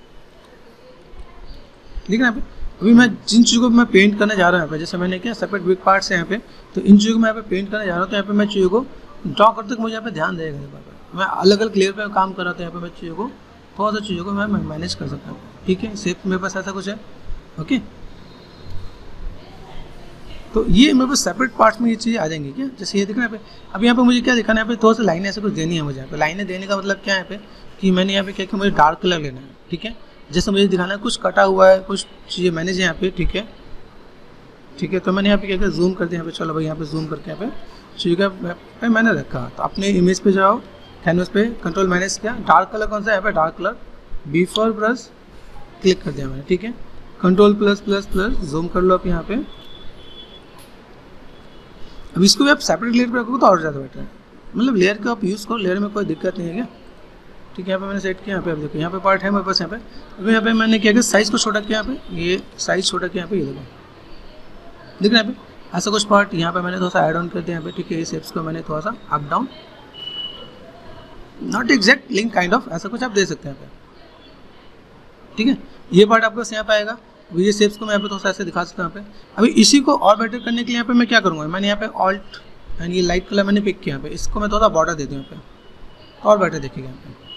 ठीक है ना। अभी मैं जिन चीज़ों को मैं पेंट करने जा रहा हूँ यहाँ पे, जैसे मैंने क्या सेपरेट बिग पार्ट्स है यहाँ पे, तो इन चीज़ों को मैं यहाँ पे पेंट करने जा रहा हूँ। तो यहाँ पे मैं चीज़ों को ड्रॉ करते हुए मुझे यहाँ पे ध्यान देगा। मैं अलग अलग लेयर पे काम कर रहा था, यहाँ पे मैं चीज़ों को थोड़ा सा चीज़ों को मैं मैनेज कर सकता हूँ, ठीक है। शेप मेरे पास ऐसा कुछ है, ओके। तो ये मेरे पास सेपरेट पार्ट्स में ये चीज़ें आ जाएंगी क्या, जैसे ये देखना है यहाँ पे। अब यहाँ पे मुझे क्या दिखाना है, यहाँ पे थोड़ा सा लाइनें ऐसे कुछ देनी है मुझे यहाँ पे। लाइनें देने का मतलब क्या है यहाँ पे कि मैंने यहाँ पे क्या कि मुझे डार्क कलर लेना है, ठीक है। जैसे मुझे दिखाना है कुछ कटा हुआ है, कुछ चीज़ें मैनेज है यहाँ पे, ठीक है, ठीक है। तो मैंने यहाँ पे क्या किया, जूम कर दिया यहाँ पे। चलो भाई यहाँ पे जूम करके यहाँ पे चीज़ का मैंने रखा। तो अपने इमेज पे जाओ, कैनवस पे कंट्रोल मैनेज किया, डार्क कलर कौन सा है यहाँ पे, dark colour, B4 brush click कर दिया मैंने, ठीक है। Control plus plus plus zoom कर लो आप यहाँ पे। अब इसको भी आप सेपरेट लेयर पे रखोगे तो और ज़्यादा बेटर है, मतलब लेयर को आप यूज़ करो, लेयर में कोई दिक्कत नहीं है क्या, ठीक है। यहाँ पे मैंने सेट किया, यहाँ पे आप देखो यहाँ पे पार्ट है मेरे पास यहाँ पे। अभी यहाँ पे मैंने क्या किया, साइज़ को छोटा किया यहाँ पे, ये साइज़ छोटा किया यहाँ पे, ये देखो दिख रहा है यहाँ पे। ऐसा कुछ पार्ट यहाँ पे मैंने थोड़ा सा ऐड ऑन कर दिया यहाँ पे, ठीक है। ये शेप्स को मैंने थोड़ा सा up down, not exact link kind of, ऐसा कुछ आप दे सकते हैं यहाँ पे, ठीक है। ये पार्ट आपको यहाँ पे आएगा। ये शेप्स को मैं यहाँ पे थोड़ा सा ऐसे दिखा सकता हूँ यहाँ पे। अभी इसी को और बेटर करने के लिए यहाँ पे मैं क्या करूँगा, मैंने यहाँ पे ऑल्ट एंड ये लाइट कलर मैंने पिक किया यहाँ पे, इसको मैं थोड़ा सा बॉर्डर दे दूँ यहाँ पे, और बेटर देखिएगा यहाँ पे।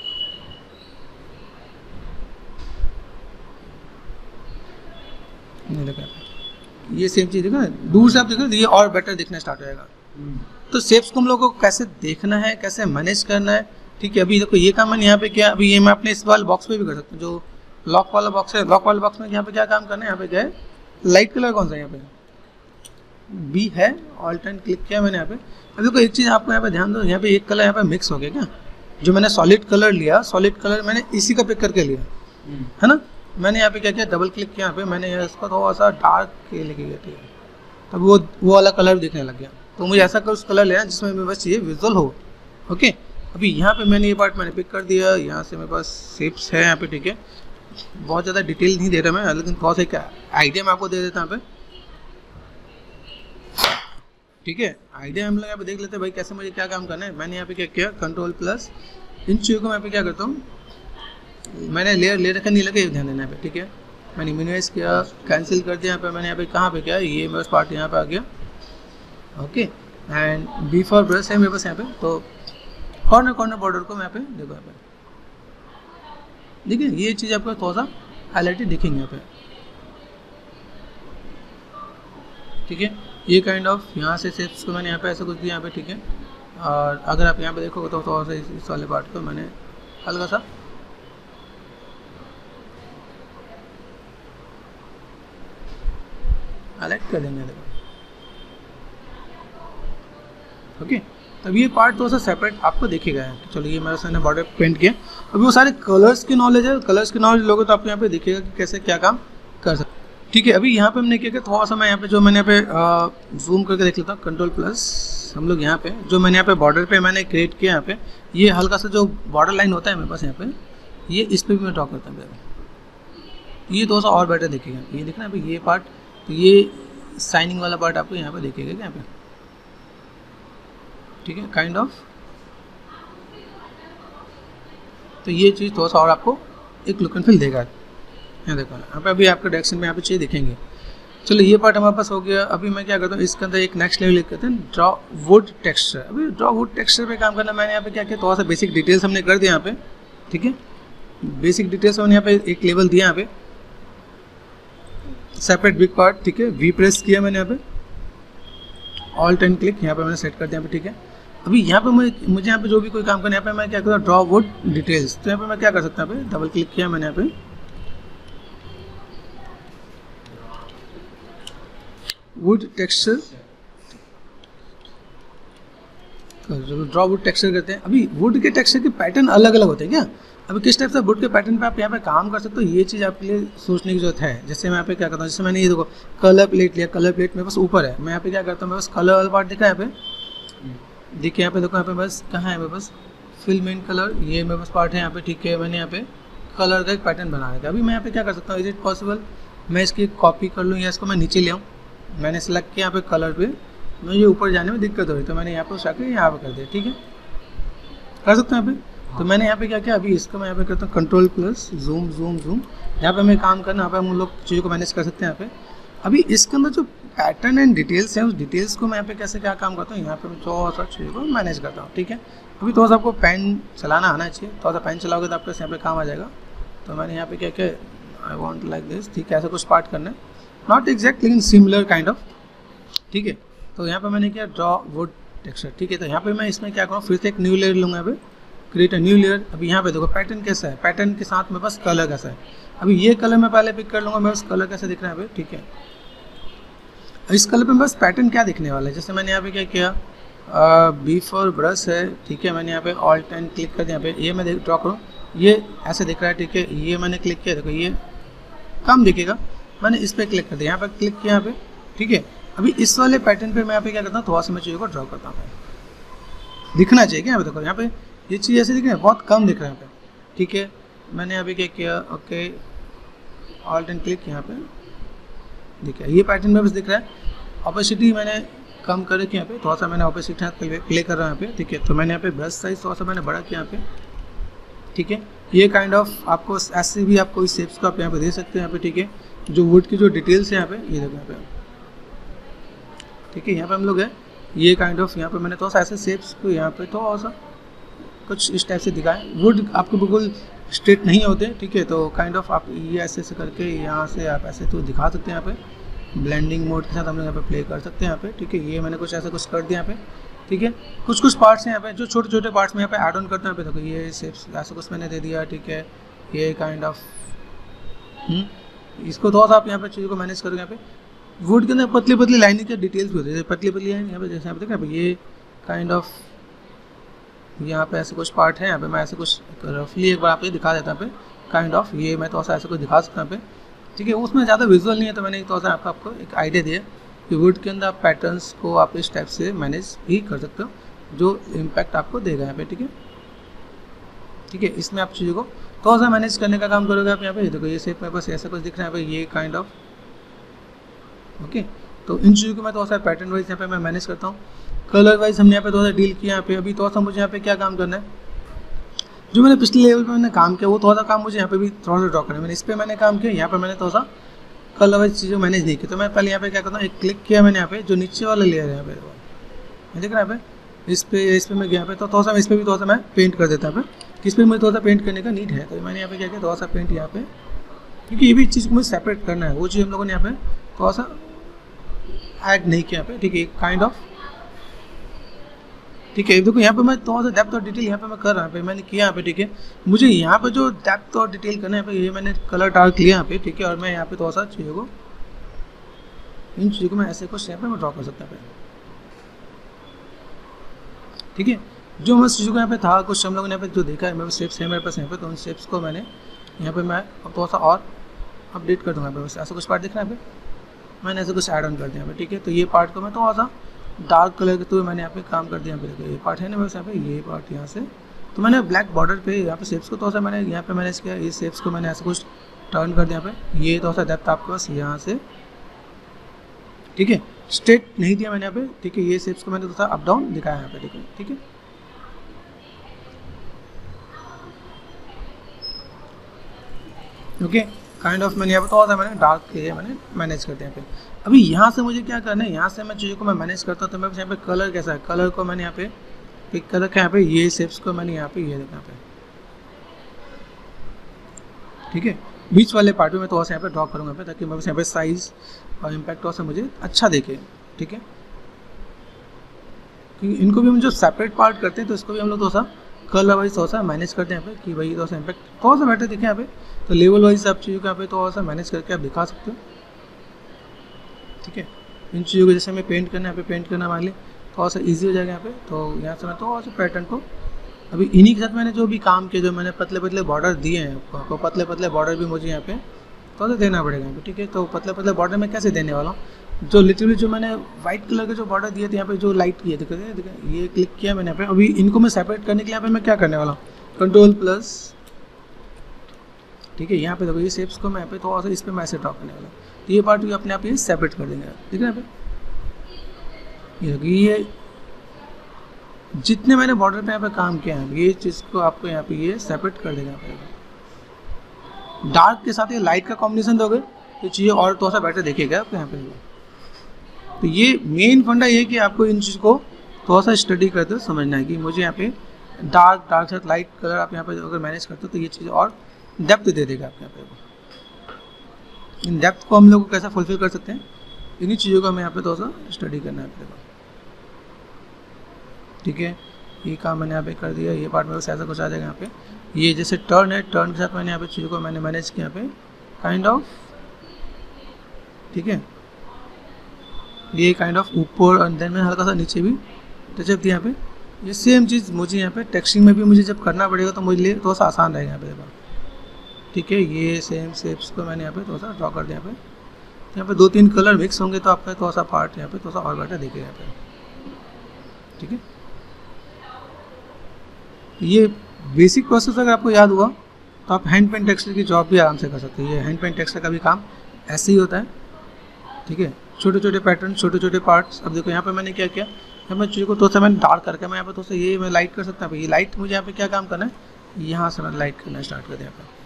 नहीं देखा ये सेम चीज़ देखो ना, दूर से आप देखो ये और बेटर दिखना स्टार्ट हो जाएगा। तो शेप्स को हम लोग को कैसे देखना है, कैसे मैनेज करना है, ठीक है। अभी देखो ये काम मैंने यहाँ पे किया। अभी ये मैं अपने इस वाले बॉक्स पे भी कर सकता हूँ, जो लॉक वाला बॉक्स है। लॉक वाले बॉक्स में यहाँ पे क्या काम करना है, यहाँ पे क्या है, लाइट कलर कौन सा है यहाँ पे, B है, ऑल्ट एंड क्लिक किया मैंने यहाँ पे। अब देखो एक चीज़ आपको यहाँ पे ध्यान दो, यहाँ पे एक कलर यहाँ पे मिक्स हो गया क्या, जो मैंने सॉलिड कलर लिया, सॉलिड कलर मैंने इसी का पिक करके लिया है ना। मैंने यहाँ पे क्या किया, डबल क्लिक किया यहाँ पे, मैंने इसको थोड़ा सा डार्क के लेके गया, ठीक है। तब वो वाला कलर दिखने लग गया। तो मुझे ऐसा कुछ कलर लेना जिसमें मेरे पास ये विजुअल हो, ओके। अभी यहाँ पे मैंने ये पार्ट मैंने पिक कर दिया, यहाँ से मेरे पास शेप्स है यहाँ पे, ठीक है। बहुत ज़्यादा डिटेल नहीं दे रहा मैं, लेकिन थोड़ा सा एक आइडिया मैं आपको दे देता हूँ यहाँ पे, ठीक है। आइडिया हम लोग यहाँ पे देख लेते हैं भाई कैसे मुझे क्या काम करना है। मैंने यहाँ पे क्या किया, कंट्रोल प्लस इन चीज़ों को मैं पे क्या करता हूँ, मैंने लेयर रखा नहीं लगे, ध्यान देना है पे, ठीक है। मैंने मिनिमाइज किया, कैंसिल कर दिया यहाँ पे। मैंने यहाँ पे कहाँ पे क्या, ये मेरे पास पार्ट यहाँ पे आ गया, ओके। एंड B4 ब्रश है मेरे पास यहाँ पे। तो कॉर्नर बॉर्डर को मैं यहाँ पे देखो, यहाँ पे देखिए ये चीज़ आपको थोड़ा सा हाईलाइटेड दिखेंगे यहाँ पे, ठीक है। ये काइंड ऑफ यहाँ से शेप्स को मैंने यहाँ पे ऐसा कुछ दिया यहाँ पे, ठीक है। और अगर आप यहाँ पे देखोगे तो थोड़ा सा इस वाले पार्ट को मैंने हल्का सा हाईलाइट कर देंगे, देखो, ओके। तब ये पार्ट थोड़ा सा सेपरेट आपको दिखेगा। चलो ये मेरा सामने बॉर्डर पेंट किया। अभी वो सारे कलर्स की नॉलेज है, कलर्स की नॉलेज लोगे तो आपको यहाँ पे दिखेगा कि कैसे क्या काम कर सकते, ठीक है। अभी यहाँ पे हमने क्या किया, थोड़ा सा मैं यहाँ पे जो मैंने यहाँ पे जूम करके देख लेता हूँ, कंट्रोल प्लस। हम लोग यहाँ पे जो मैंने यहाँ पे बॉर्डर पे मैंने क्रिएट किया यहाँ पे, ये हल्का सा जो बॉर्डर लाइन होता है मेरे पास यहाँ पे, ये इस पर भी मैं ड्रॉ करता हूँ, ये थोड़ा सा और बेटर दिखेगा। ये देखना अभी ये पार्ट, तो ये साइनिंग वाला पार्ट आपको यहाँ पे दिखेगा क्या यहाँ पे, ठीक है, काइंड ऑफ। तो ये चीज़ थोड़ा सा और आपको एक लुक एंड फील देगा। यहाँ देखो यहाँ पे अभी आपके डायरेक्शन में यहाँ पे चीज़ दिखेंगे। चलो ये पार्ट हमारे पास हो गया। अभी मैं क्या करता हूँ, इसके अंदर एक नेक्स्ट लेवल लिख करते हैं, ड्रॉ वुड टेक्सचर। अभी ड्रॉ वुड टेक्सचर पे काम करना, मैंने यहाँ पे क्या किया, थोड़ा सा बेसिक डिटेल्स हमने कर दिया यहाँ पे, ठीक है। बेसिक डिटेल्स मैंने यहाँ पे एक लेवल दिया यहाँ पे, सेपरेट बिग पार्ट, ठीक है। वी प्रेस किया मैंने यहाँ पे, ऑल्ट एंड क्लिक यहाँ पे मैंने सेट कर दिया यहाँ पे, ठीक है। अभी यहाँ पे मुझे यहाँ पे जो भी कोई काम करना है, यहाँ पे मैं क्या करूँ, ड्रॉ वुड डिटेल्स। तो यहाँ पे मैं क्या कर सकता हूँ, यहाँ पे डबल क्लिक किया मैंने यहाँ पे, wood texture, draw wood texture करते हैं। अभी वुड के टेक्सचर के पैटर्न अलग अलग होते हैं क्या। अभी किस टाइप से वुड के पैटर्न पे आप यहाँ पे काम कर सकते हो, ये चीज़ आपके लिए सोचने की जरूरत है। जैसे मैं यहाँ पे क्या करता हूँ, जैसे मैंने ये देखो कलर प्लेट लिया, कलर प्लेट मेरे पास ऊपर है, मैं यहाँ पे क्या करता हूँ, मेरे पास कलर वाला पार्ट दिखा है यहाँ पे, देखिए यहाँ पे देखो, यहाँ पे बस कहाँ है मेरे पास फिल्म इन कलर, ये मेरे पास पार्ट है यहाँ पे, ठीक है। मैंने यहाँ पे कलर का एक पैटर्न बनाया था। अभी मैं यहाँ पे क्या कर सकता हूँ, इज इट पॉसिबल मैं इसकी कॉपी कर लूँ या इसको मैं नीचे ले आऊँ। मैंने सेलेक्ट किया यहाँ पे कलर पे, मुझे ऊपर जाने में दिक्कत हो रही, तो मैंने यहाँ पे उठा के यहाँ पे कर दिया, ठीक है, कर सकते हैं यहाँ पे। तो मैंने यहाँ पे क्या किया, अभी इसको मैं यहाँ पे करता हूँ control plus zoom zoom zoom, यहाँ पे हमें काम करना, यहाँ पे हम लोग चीज़ों को मैनेज कर सकते हैं यहाँ पे। अभी इसके अंदर जो पैटर्न एंड डिटेल्स हैं, उस डिटेल्स को मैं यहाँ पे कैसे क्या काम करता हूँ, यहाँ पे मैं थोड़ा सा चीज़ों को मैनेज करता हूँ, ठीक है। अभी थोड़ा सा आपको पेन चलाना आना चाहिए, थोड़ा सा पेन चलाओगे तो आपके यहाँ पे काम आ जाएगा। तो मैंने यहाँ पे क्या किया, आई वॉन्ट लाइक दिस, ठीक है, ऐसा कुछ पार्ट करना है, नॉट एग्जैक्ट लेकिन सिमिलर काइंड ऑफ ठीक है। तो यहाँ पे मैंने किया ड्रॉ वुड टेक्सचर, ठीक है। तो यहाँ पे मैं इसमें क्या करूँ, फिर से एक न्यू लेयर लूँगा यहाँ पे, क्रिएट अ न्यू लेयर। अभी यहाँ पे देखो पैटर्न कैसा है, पैटर्न के साथ में बस कलर कैसा है। अभी ये कलर मैं पहले पिक कर लूँगा, मैं बस कलर कैसे दिख रहा है यहाँ पे, ठीक है। इस कलर पे बस पैटर्न क्या दिखने वाला है, जैसे मैंने यहाँ पे क्या किया, बी फॉर ब्रश है, ठीक है। मैंने यहाँ पे ऑल्ट एंड क्लिक कर दिया, यहाँ पे ये मैं ड्रॉ करूँ, ये ऐसे दिख रहा है, ठीक है। ये मैंने क्लिक किया, देखो ये कम दिखेगा, मैंने इस पर क्लिक कर दिया, यहाँ पर क्लिक किया यहाँ पे, ठीक है। अभी इस वाले पैटर्न पे मैं यहाँ पे क्या करता हूँ, थोड़ा सा मैं चीज़ों को ड्रॉ करता हूँ, दिखना चाहिए क्या, यहाँ पे देखो, यहाँ पे ये चीज़ ऐसे दिख रही है, बहुत कम दिख रहा है यहाँ पे, ठीक है। मैंने अभी क्या किया, ओके ऑल्ट एंड क्लिक, यहाँ पे देखिए ये पैटर्न में बस दिख रहा है। ऑपेसिटी मैंने कम कर रखी, यहाँ पे थोड़ा सा मैंने ऑपेसिटी प्ले कर रहा हूँ यहाँ पे, ठीक है। तो मैंने यहाँ पे ब्रश साइज थोड़ा सा मैंने बड़ा किया यहाँ पे, ठीक है। ये काइंड ऑफ आपको ऐसे भी आपको इस शेप्स को आप यहाँ पे दे सकते हैं यहाँ पे, ठीक है। जो वुड की जो डिटेल्स है यहाँ पे, ये देखो यहाँ पे, ठीक है। यहाँ पे हम लोग है, ये काइंड ऑफ यहाँ पे मैंने थोड़ा सा ऐसे शेप्स को यहाँ पे थोड़ा सा कुछ इस टाइप से दिखाया। वुड आपको बिल्कुल स्ट्रेट नहीं होते, ठीक है। तो काइंड ऑफ आप ये ऐसे करके यहाँ से आप ऐसे तो दिखा सकते हैं यहाँ पे, ब्लेंडिंग मोड के साथ हम लोग यहाँ पे प्ले कर सकते हैं यहाँ पे, ठीक है। ये मैंने कुछ ऐसा कुछ कर दिया यहाँ पे, ठीक है। कुछ कुछ पार्ट्स हैं यहाँ पे जो छोटे छोटे पार्ट्स में यहाँ पे ऐड ऑन करते हैं यहाँ पे, देखो ये शेप्स ऐसा कुछ मैंने दे दिया, ठीक है। ये काइंड ऑफ इसको थोड़ा सा आप यहाँ पे चीज़ों को मैनेज करोगे। यहाँ पे वुड के अंदर पतली पतली लाइनिंग के डिटेल्स भी होती है, पतली पतली है यहाँ पे, जैसे यहाँ पे देखा ये काइंड ऑफ यहाँ पे ऐसे कुछ पार्ट है यहाँ पे, मैं ऐसे कुछ रफली एक बार आप ये दिखा देता हूँ यहाँ पे, काइंड ऑफ ये मैं थोड़ा सा ऐसे कुछ दिखा सकता हूँ यहाँ पे, ठीक है। उसमें ज़्यादा विजुअल नहीं है, तो मैंने थोड़ा सा आपको एक आइडिया दिया कि वुड के अंदर आप पैटर्न्स को आप इस टाइप से मैनेज भी कर सकते हो, जो इम्पैक्ट आपको देगा यहाँ पे, ठीक है, ठीक है। इसमें आप चीज़ों को थोड़ा सा मैनेज करने का काम करोगे आप यहाँ पे, देखो ये शेप में बस ऐसा कुछ दिख रहा है यहाँ पे, ये काइंड ऑफ ओके। तो इन चीज़ों को मैं थोड़ा सा पैटर्न वाइज यहाँ पे मैं मैनेज करता हूँ। कलर वाइज हमने यहाँ पे थोड़ा सा डील किया यहाँ पे। अभी थोड़ा सा मुझे यहाँ पे क्या काम करना है, जो मैंने पिछले लेवल पे मैंने काम किया वो थोड़ा सा काम मुझे यहाँ पे भी थोड़ा सा ड्रॉ करना है। मैंने इस पर मैंने काम किया, यहाँ पे मैंने थोड़ा सा कलर वाइज चीज़ें मैनेज नहीं की। तो मैं पहले यहाँ पे क्या करता हूँ, एक क्लिक किया मैंने यहाँ पे, जो नीचे वाला लेयर है यहाँ पे देख रहा है यहाँ पे, इस पर मैं गया यहाँ पे, तो थोड़ा सा इस पर भी थोड़ा सा मैं पेंट कर देता हूँ, किस पे मुझे थोड़ा सा पेंट करने का नीड है। तो मैंने यहाँ पे क्या किया, थोड़ा सा पेंट यहाँ पे, क्योंकि ये भी चीज़ को मुझे सेपरेट करना है, वो चीज़ हम लोगों ने यहाँ पे थोड़ा सा ऐड नहीं किया यहाँ पे, ठीक है, काइंड ऑफ, ठीक है। देखो यहाँ पे मैं थोड़ा सा डेप्थ और डिटेल यहाँ पे मैं कर रहा हूँ, मैंने किया यहाँ पे, ठीक है। मुझे यहाँ पे जो डेप्थ और डिटेल करना है यहाँ पे, ये मैंने कलर डार्क लिया यहाँ पे, ठीक है। और मैं यहाँ पे थोड़ा सा चीज़ों को, इन चीज़ों को मैं ऐसे कुछ यहाँ पे मैं ड्रॉ कर सकता हूँ, ठीक है। जो मैं चीज़ों को यहाँ पे था, कुछ हम लोगों ने यहाँ पे जो देखा है, मेरे शेप्स है मेरे पास यहाँ पे, तो उन शेप्स को मैंने यहाँ पे मैं अब थोड़ा सा और अपडेट कर दूँगा। बस ऐसा कुछ पार्ट दिख रहा है यहाँ पे, मैंने ऐसे कुछ ऐड ऑन कर दिया यहाँ पे, ठीक है। तो ये पार्ट को मैं थोड़ा सा डार्क कलर के थ्रू मैंने यहाँ पे काम कर दिया। यहाँ पे देखो ये पार्ट है ना बस यहाँ पे, ये पार्ट यहाँ से, तो मैंने ब्लैक बॉर्डर पे यहाँ पे शेप्स को थोड़ा सा मैंने यहाँ पे मैनेज किया। ये शेप्स को मैंने ऐसे कुछ टर्न कर दिया यहाँ पे, ये थोड़ा सा डेप्थ आपके पास यहाँ से, ठीक है। स्ट्रेट नहीं दिया मैंने यहाँ पे, ठीक है। ये शेप्स को मैंने थोड़ा सा अप डाउन दिखाया यहाँ पे, ठीक है। ओके, काइंड ऑफ मैंने यहाँ पे थोड़ा सा मैंने डार्क एरिया मैंने मैनेज कर दिया यहाँ पे। अभी यहाँ से मुझे क्या करना है, यहाँ से मैं चीज़ों को मैं मैनेज करता हूँ। तो मैं यहाँ पे कलर कैसा है, कलर को मैंने यहाँ पे पिक कर रखा है यहाँ पे, ये शेप्स को मैंने यहाँ पे ये देखा यहाँ पे, ठीक है। बीच वाले पार्ट में मैं थोड़ा सा यहाँ पे ड्रॉ करूँगा यहाँ पे, ताकि मैं यहाँ पे साइज और इम्पैक्ट थोड़ा सा मुझे अच्छा देखे, ठीक है। क्योंकि इनको भी हम जो सेपरेट पार्ट करते हैं, तो इसको भी हम लोग थोड़ा सा कलर वाइज थोड़ा सा मैनेज करते हैं यहाँ पे, कि भाई थोड़ा सा इम्पैक्ट थोड़ा सा बेटर दिखे यहाँ पे। तो लेवल वाइज आप चीज़ों को यहाँ पे थोड़ा सा मैनेज करके आप दिखा सकते हो, ठीक है। इन चीज़ों को जैसे हमें पेंट करना है, यहाँ पे पेंट करना मान ली थोड़ा सा ईजी हो जाएगा यहाँ पे। तो यहाँ से मैं थोड़ा सा पैटर्न को अभी इन्हीं के साथ मैंने जो भी काम किया, जो मैंने पतले पतले बॉर्डर दिए हैं आपको, पतले पतले बॉर्डर भी मुझे यहाँ पे थोड़ा सा देना पड़ेगा यहाँ पे, ठीक है। तो पतले पतले बॉर्डर मैं कैसे देने वाला हूँ, जो लिटरली जो मैंने वाइट कलर के जो बॉर्डर दिए थे यहाँ पे, जो लाइट किए थे, ये क्लिक किया मैंने यहाँ पे। अभी इनको मैं सेपरेट करने के लिए यहाँ पे मैं क्या करने वाला हूँ, Ctrl+, ठीक है। यहाँ पे देखो ये शेप्स को मैं यहाँ पे थोड़ा सा इस पर मैं ऐसे ड्रॉ करने वाला हूँ। तो ये पार्ट भी अपने आप ये सेपरेट कर देंगे, ठीक है। यहाँ पे ये देखो, ये जितने मैंने बॉर्डर पे यहाँ पे काम किया है, ये चीज़ को आपको यहाँ पे ये सेपरेट कर देगा। यहाँ पे डार्क के साथ ये लाइट का कॉम्बिनेशन दोगे तो चीज़ें और थोड़ा सा बेटर दिखेगा आपको यहाँ पे। तो ये मेन फंडा ये कि आपको इन चीज़ को थोड़ा सा स्टडी करते हो समझना है कि मुझे यहाँ पे डार्क के साथ लाइट कलर आप यहाँ पे अगर मैनेज करते हो तो ये चीज़ और डेप्थ दे देगा आपके यहाँ पे। इन डेप्थ को हम लोग कैसा फुलफिल कर सकते हैं, इन्हीं चीज़ों का हमें यहाँ पे थोड़ा सा स्टडी करना है अपने को, ठीक है। ये काम मैंने यहाँ पे कर दिया, ये पार्ट में बस ऐसा कुछ आ जाएगा यहाँ पे। ये जैसे टर्न है, टर्न के साथ मैंने यहाँ पे चीज़ों को मैंने मैनेज किया यहाँ पे काइंड ऑफ, ठीक है। ये काइंड ऑफ ऊपर और देन मैं हल्का सा नीचे भी टचअप दिया यहाँ पे। ये सेम चीज़ मुझे यहाँ पे टेक्सटिंग में भी मुझे जब करना पड़ेगा तो मुझे लिए थोड़ा सा आसान रहेगा यहाँ पे देखो, ठीक है। ये सेम शेप्स को मैंने यहाँ पे थोड़ा सा ड्रॉ कर दिया यहाँ पे। यहाँ पे 2-3 कलर मिक्स होंगे तो आपका थोड़ा सा पार्ट यहाँ पे थोड़ा सा और बेटर दिखेगा यहाँ पे, ठीक है। ये बेसिक प्रोसेस अगर आपको याद हुआ तो आप हैंड पेन टेक्सचर की जॉब भी आराम से कर सकते हैं। ये हैंड पेन टेक्सचर का भी काम ऐसे ही होता है, ठीक है। छोटे छोटे पैटर्न, छोटे छोटे पार्ट्स। अब देखो यहाँ पे मैंने क्या किया, यहाँ मैं चीज़ को थोड़ा सा मैंने डार्क करके मैं यहाँ पे थोड़ा सा ये मैं लाइट कर सकता हूँ। ये लाइट मुझे यहाँ पे क्या काम करना है, यहाँ से मैं लाइट करना स्टार्ट कर दिया यहाँ पे,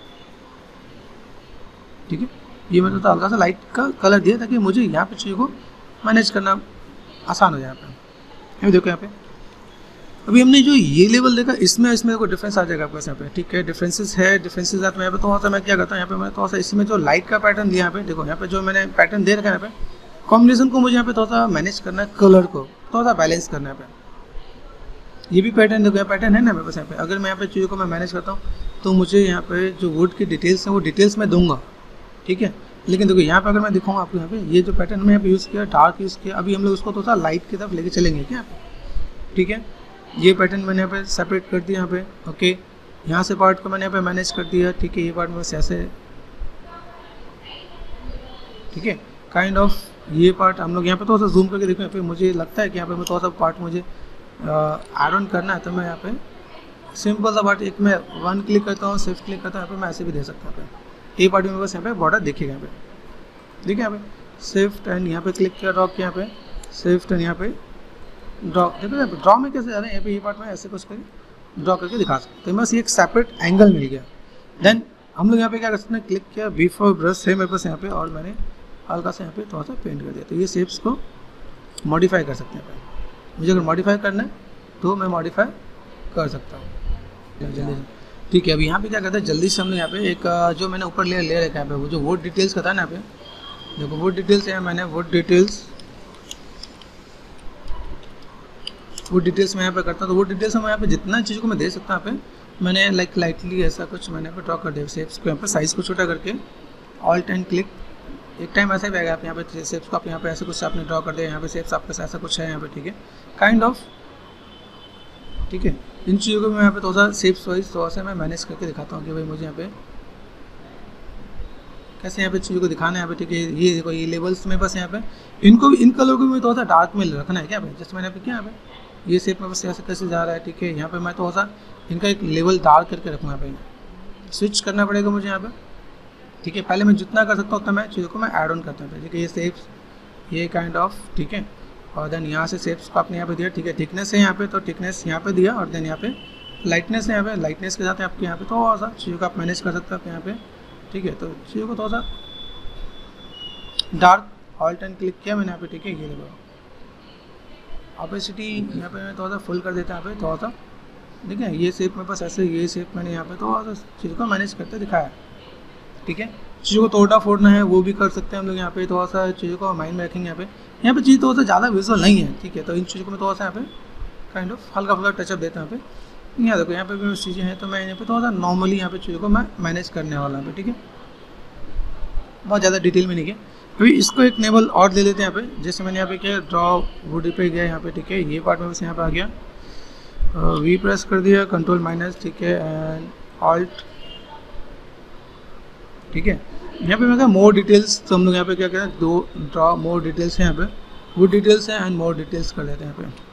ठीक है। ये मैंने तो हल्का सा लाइट का कलर दिया ताकि मुझे यहाँ पे चीज़ को मैनेज करना आसान हो जाए। यहाँ पे देखो यहाँ पे अभी हमने जो ये लेवल देखा इसमें कोई डिफरेंस आ जाएगा आपके पास यहाँ पे, ठीक है। डिफरेंसेस है, डिफरेंसेस आते हैं यहाँ पे। थोड़ा सा मैं क्या करता हूँ यहाँ पे, मैं थोड़ा सा इसमें जो लाइट का पैटर्न दिया यहाँ पे, देखो यहाँ पे जो मैंने पैटर्न दे रखा है यहाँ पे, कॉम्बिनेशन को मुझे यहाँ पे थोड़ा सा मैनेज करना है, कलर को थोड़ा सा बैलेंस करना है यहाँ पे। ये भी पैटर्न देखो, यहाँ पैटर्न है ना मेरे पास यहाँ पे। अगर मैं यहाँ पे चीज़ों को मैं मैनेज करता हूँ तो मुझे यहाँ पे जो वुड की डिटेल्स हैं वो डिटेल्स मैं दूंगा, ठीक है। लेकिन देखो यहाँ पे अगर मैं दिखाऊँ आपको यहाँ पे, ये जो पैटर्न मैं यहाँ पे यूज़ किया, डार्क यूज़ किया, अभी हम लोग उसको थोड़ा सा लाइट की तरफ लेके चलेंगे क्या, ठीक है। ये पैटर्न मैंने यहाँ पे सेपरेट कर दिया यहाँ पे, ओके। यहाँ से पार्ट को मैंने यहाँ पे मैनेज कर दिया, ठीक है। ये पार्ट में बस ऐसे, ठीक है, काइंड ऑफ। ये पार्ट हम लोग यहाँ पे थोड़ा सा जूम करके देखो, यहाँ पे मुझे लगता है कि यहाँ पे मैं थोड़ा सा पार्ट मुझे ऐड ऑन करना है, तो मैं यहाँ पे सिंपल सा पार्ट एक मैं 1 क्लिक करता हूँ, शिफ्ट क्लिक करता हूँ, यहाँ पे मैं ऐसे भी दे सकता हूँ। यहाँ पे ये पार्ट में बस यहाँ पे बॉर्डर देखिएगा, यहाँ पे देखिए, यहाँ पे शिफ्ट एंड यहाँ पे क्लिक किया, ड्रॉ किया, यहाँ पे शिफ्ट एंड यहाँ पे ड्रॉ। देखो ड्रॉ में कैसे जा रहे हैं, यहाँ पे ये पार्ट में ऐसे कुछ करके ड्रॉ करके दिखा सकते हैं। बस ये एक सेपरेट एंगल मिल गया। देन हम लोग यहाँ पे क्या कर सकते हैं, क्लिक किया, बिफोर ब्रश है मेरे पास यहाँ पे, और मैंने हल्का सा यहाँ पे थोड़ा सा पेंट कर दिया। तो ये शेप्स को मॉडिफाई कर सकते हैं। मुझे अगर मॉडिफाई करना है तो मैं मॉडिफाई कर सकता हूँ जल्दी, ठीक है। अभी यहाँ पे क्या करते हैं, जल्दी से हम लोग यहाँ पे एक जो मैंने ऊपर ले रखा है यहाँ पे, वो जो वुड डिटेल्स का था ना, यहाँ पे देखो वुड डिटेल्स है, मैंने वुड डिटेल्स मैं यहाँ पे करता हूँ। तो वो डिटेल्स में यहाँ पे जितना चीज़ को मैं दे सकता हूँ यहाँ पे, मैंने लाइटली ऐसा कुछ मैंने यहाँ पे ड्रॉ कर दिया। शेप्स को यहाँ पे साइज़ को छोटा करके ऑल्ट एंड क्लिक, एक टाइम ऐसे भी आएगा। आप यहाँ पे शेप्स को आप यहाँ पे ऐसे कुछ आपने ड्रॉ कर दिया, यहाँ पे शेप्स आपके साथ ऐसा कुछ है यहाँ पे, ठीक है, काइंड ऑफ, ठीक है। इन चीज़ों को मैं यहाँ पे थोड़ा सा शेप्स वाइज थोड़ा सा मैं मैनेज करके दिखाता हूँ कि भाई मुझे यहाँ पे कैसे यहाँ पे चीज़ों को दिखाना है यहाँ पे, ठीक है। ये देखो ये लेवल्स में बस यहाँ पे इनको इन कलर को भी थोड़ा सा डार्क में रखना है क्या भाई, जैसे मैंने यहाँ पे क्या यहाँ पे ये शेप में बस ऐसे कैसे जा रहा है, ठीक है। यहाँ पे मैं थोड़ा सा इनका एक लेवल डार्क करके रखूँगा, यहाँ पे स्विच करना पड़ेगा मुझे यहाँ पे, ठीक है। पहले मैं जितना कर सकता हूँ उतना मैं चीज़ों को मैं ऐड ऑन करता हूँ, ठीक है। ये शेप्स ये काइंड ऑफ, ठीक है। और देन यहाँ से शेप्स को आपने यहाँ पे दिया, ठीक है। थिकनेस है यहाँ पे, तो थिकनेस यहाँ पे दिया, और देन यहाँ पे लाइटनेस है, यहाँ पे लाइटनेस के साथ आपके यहाँ पे थोड़ा सा चीज़ों को आप मैनेज कर सकते हैं यहाँ पे, ठीक है। तो चीज़ों को थोड़ा सा डार्क ऑल्ट एंड क्लिक किया मैंने यहाँ पे, ठीक है। ये देखो ऑपेसिटी यहाँ पे मैं थोड़ा सा फुल कर देता हूँ यहाँ पे थोड़ा सा, ठीक है। ये शेप में बस ऐसे, ये शेप मैंने यहाँ पे थोड़ा सा चीज़ को मैनेज करते दिखाया, ठीक है। चीज़ों को तोड़ना फोड़ना है वो भी कर सकते हैं हम लोग यहाँ पे, थोड़ा सा चीज़ों को माइंड में रखेंगे यहाँ पे चीज़ थोड़ा सा ज़्यादा विजुअल नहीं है, ठीक है। तो इन चीज़ों को मैं थोड़ा सा यहाँ पे काइंड ऑफ हल्का फुल्का टचअप देता हूँ यहाँ पे। यहाँ देखो यहाँ पे भी चीज़ें हैं, तो मैं यहाँ पे थोड़ा सा नॉर्मली यहाँ पे चीज़ों को मैं मैनेज करने वाला हूँ, ठीक है। बहुत ज़्यादा डिटेल में नहीं गया। अभी इसको एक लेवल और दे लेते हैं यहाँ पे। जैसे मैंने यहाँ पे किया, ड्रॉ वुड पे गया यहाँ पे, ठीक है। ये पार्ट में बस यहाँ पे आ गया, वी प्रेस कर दिया, कंट्रोल माइनस, ठीक है, एंड ऑल्ट, ठीक है। यहाँ पे मैं क्या मोर डिटेल्स, तो हम लोग यहाँ पे क्या करें, दो ड्रॉ मोर डिटेल्स है यहाँ पे, वुड डिटेल्स है एंड मोर डिटेल्स कर देते हैं यहाँ पे।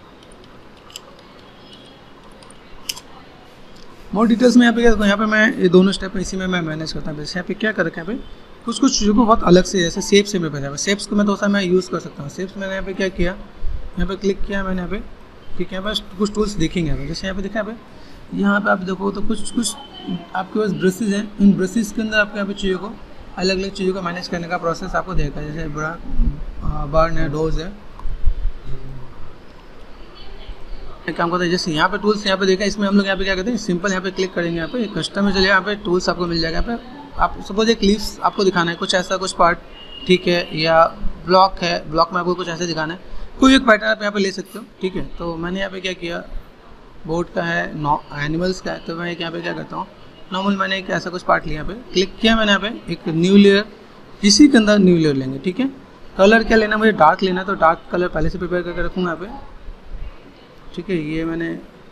मोर डिटेल्स में यहाँ पे क्या करता हूँ, यहाँ पे मैं ये दोनों स्टेप इसी में मैं मैनेज करता हूँ। यहाँ पे क्या कर रखा है यहाँ पे, कुछ चीज़ों को बहुत अलग से, जैसे शेप से मेरे पास शेप्स को मैं थोड़ा सा मैं यूज़ कर सकता हूँ। शेप्स मैंने यहाँ पे क्या किया, यहाँ पे क्लिक किया मैंने यहाँ पे, ठीक है। यहाँ पे कुछ टूल्स दिखेंगे यहाँ पे, जैसे यहाँ पे देखा यहाँ पे आप देखो तो कुछ आपके पास ब्रशेज हैं। इन ब्रशेज के अंदर आपके यहाँ पे चीज़ों को अलग अलग चीज़ों को मैनेज करने का प्रोसेस आपको देखा, जैसे बर्न है, डोज है, काम करता है। जैसे यहाँ पे टूल्स यहाँ पे देखा, इसमें हम लोग यहाँ पे क्या करते हैं, सिंपल यहाँ पे क्लिक करेंगे, यहाँ पे कस्टम में चलिए, यहाँ पे टूल्स आपको मिल जाएगा। यहाँ पे आप सपोज एक लीव्स आपको दिखाना है, कुछ ऐसा कुछ पार्ट, ठीक है, या ब्लॉक है, ब्लॉक में आपको कुछ ऐसे दिखाना है, कोई एक पैटर्न आप यहाँ पे ले सकते हो, ठीक है। तो मैंने यहाँ पे क्या किया, बोर्ड का है, एनिमल्स का है, तो मैं यहाँ पे क्या करता हूँ, नॉर्मल मैंने एक ऐसा कुछ पार्ट लिया, यहाँ पे क्लिक किया मैंने, यहाँ पे एक न्यू लेयर, इसी के अंदर न्यू लेयर लेंगे, ठीक है। कलर क्या लेना, मुझे डार्क लेना, तो डार्क कलर पहले से प्रिपेयर करके रखूँगा यहाँ पे, ठीक है। ये मैंने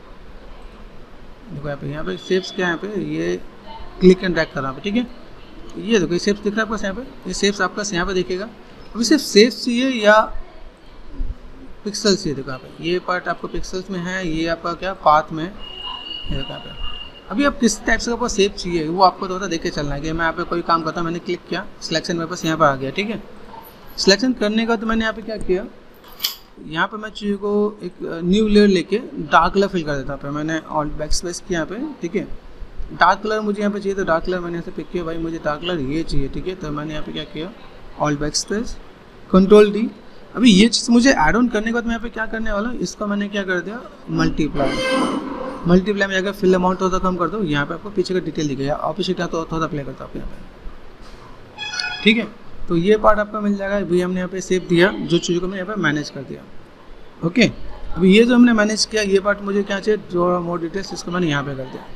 देखो यहाँ पे शेप्स क्या है, यहाँ पे ये क्लिक एंड ड्रैग कर रहा हूँ, ठीक है। ये देखो ये शेप्स दिख रहा है आपका यहाँ पे, ये शेप्स आपका यहाँ पे दिखेगा। अभी सिर्फ शेप्स चाहिए या पिक्सल्स चाहिए, देखो यहाँ पे ये पार्ट आपको पिक्सल्स में है, ये आपका क्या पाथ में है, ये देखो यहाँ पे। अभी आप किस टाइप से आपको शेप चाहिए वो आपको थोड़ा देख के चलना है कि मैं यहाँ पे कोई काम करता हूँ, मैंने क्लिक किया, सिलेक्शन मेरे पास यहाँ पर आ गया, ठीक है। सिलेक्शन करने का तो मैंने यहाँ पे क्या किया, यहाँ पे मैं चीज़ों को एक न्यू लेयर लेके डार्क कलर फिल कर देता हूँ। मैंने ऑल्ट बैक स्पेस किया यहाँ पे, ठीक है। डार्क कलर मुझे यहाँ पे चाहिए, तो डार्क कलर मैंने यहाँ से पिक किया, भाई मुझे डार्क कलर ये चाहिए, ठीक है। तो मैंने यहाँ पे क्या किया, alt backspace, control D. अभी ये चीज़ मुझे ऐड ऑन करने के बाद मैं यहाँ पे क्या करने वाला हूँ, इसको मैंने क्या कर दिया, मल्टीप्लाई में जाकर फिल अमाउंट थोड़ा कम कर दो, यहाँ पे आपको पीछे का डिटेल दिखेगा, और पीछे क्या तो थोड़ा प्ले करता हूँ यहाँ पे, ठीक है। तो ये पार्ट आपका मिल जाएगा। अभी हमने यहाँ पे सेव दिया, जो चीज़ों को मैं यहाँ पे मैनेज कर दिया, ओके। अभी ये जो हमने मैनेज किया, ये पार्ट मुझे क्या चाहिए, जो मोर डिटेल्स, इसको मैंने यहाँ पे कर दिया,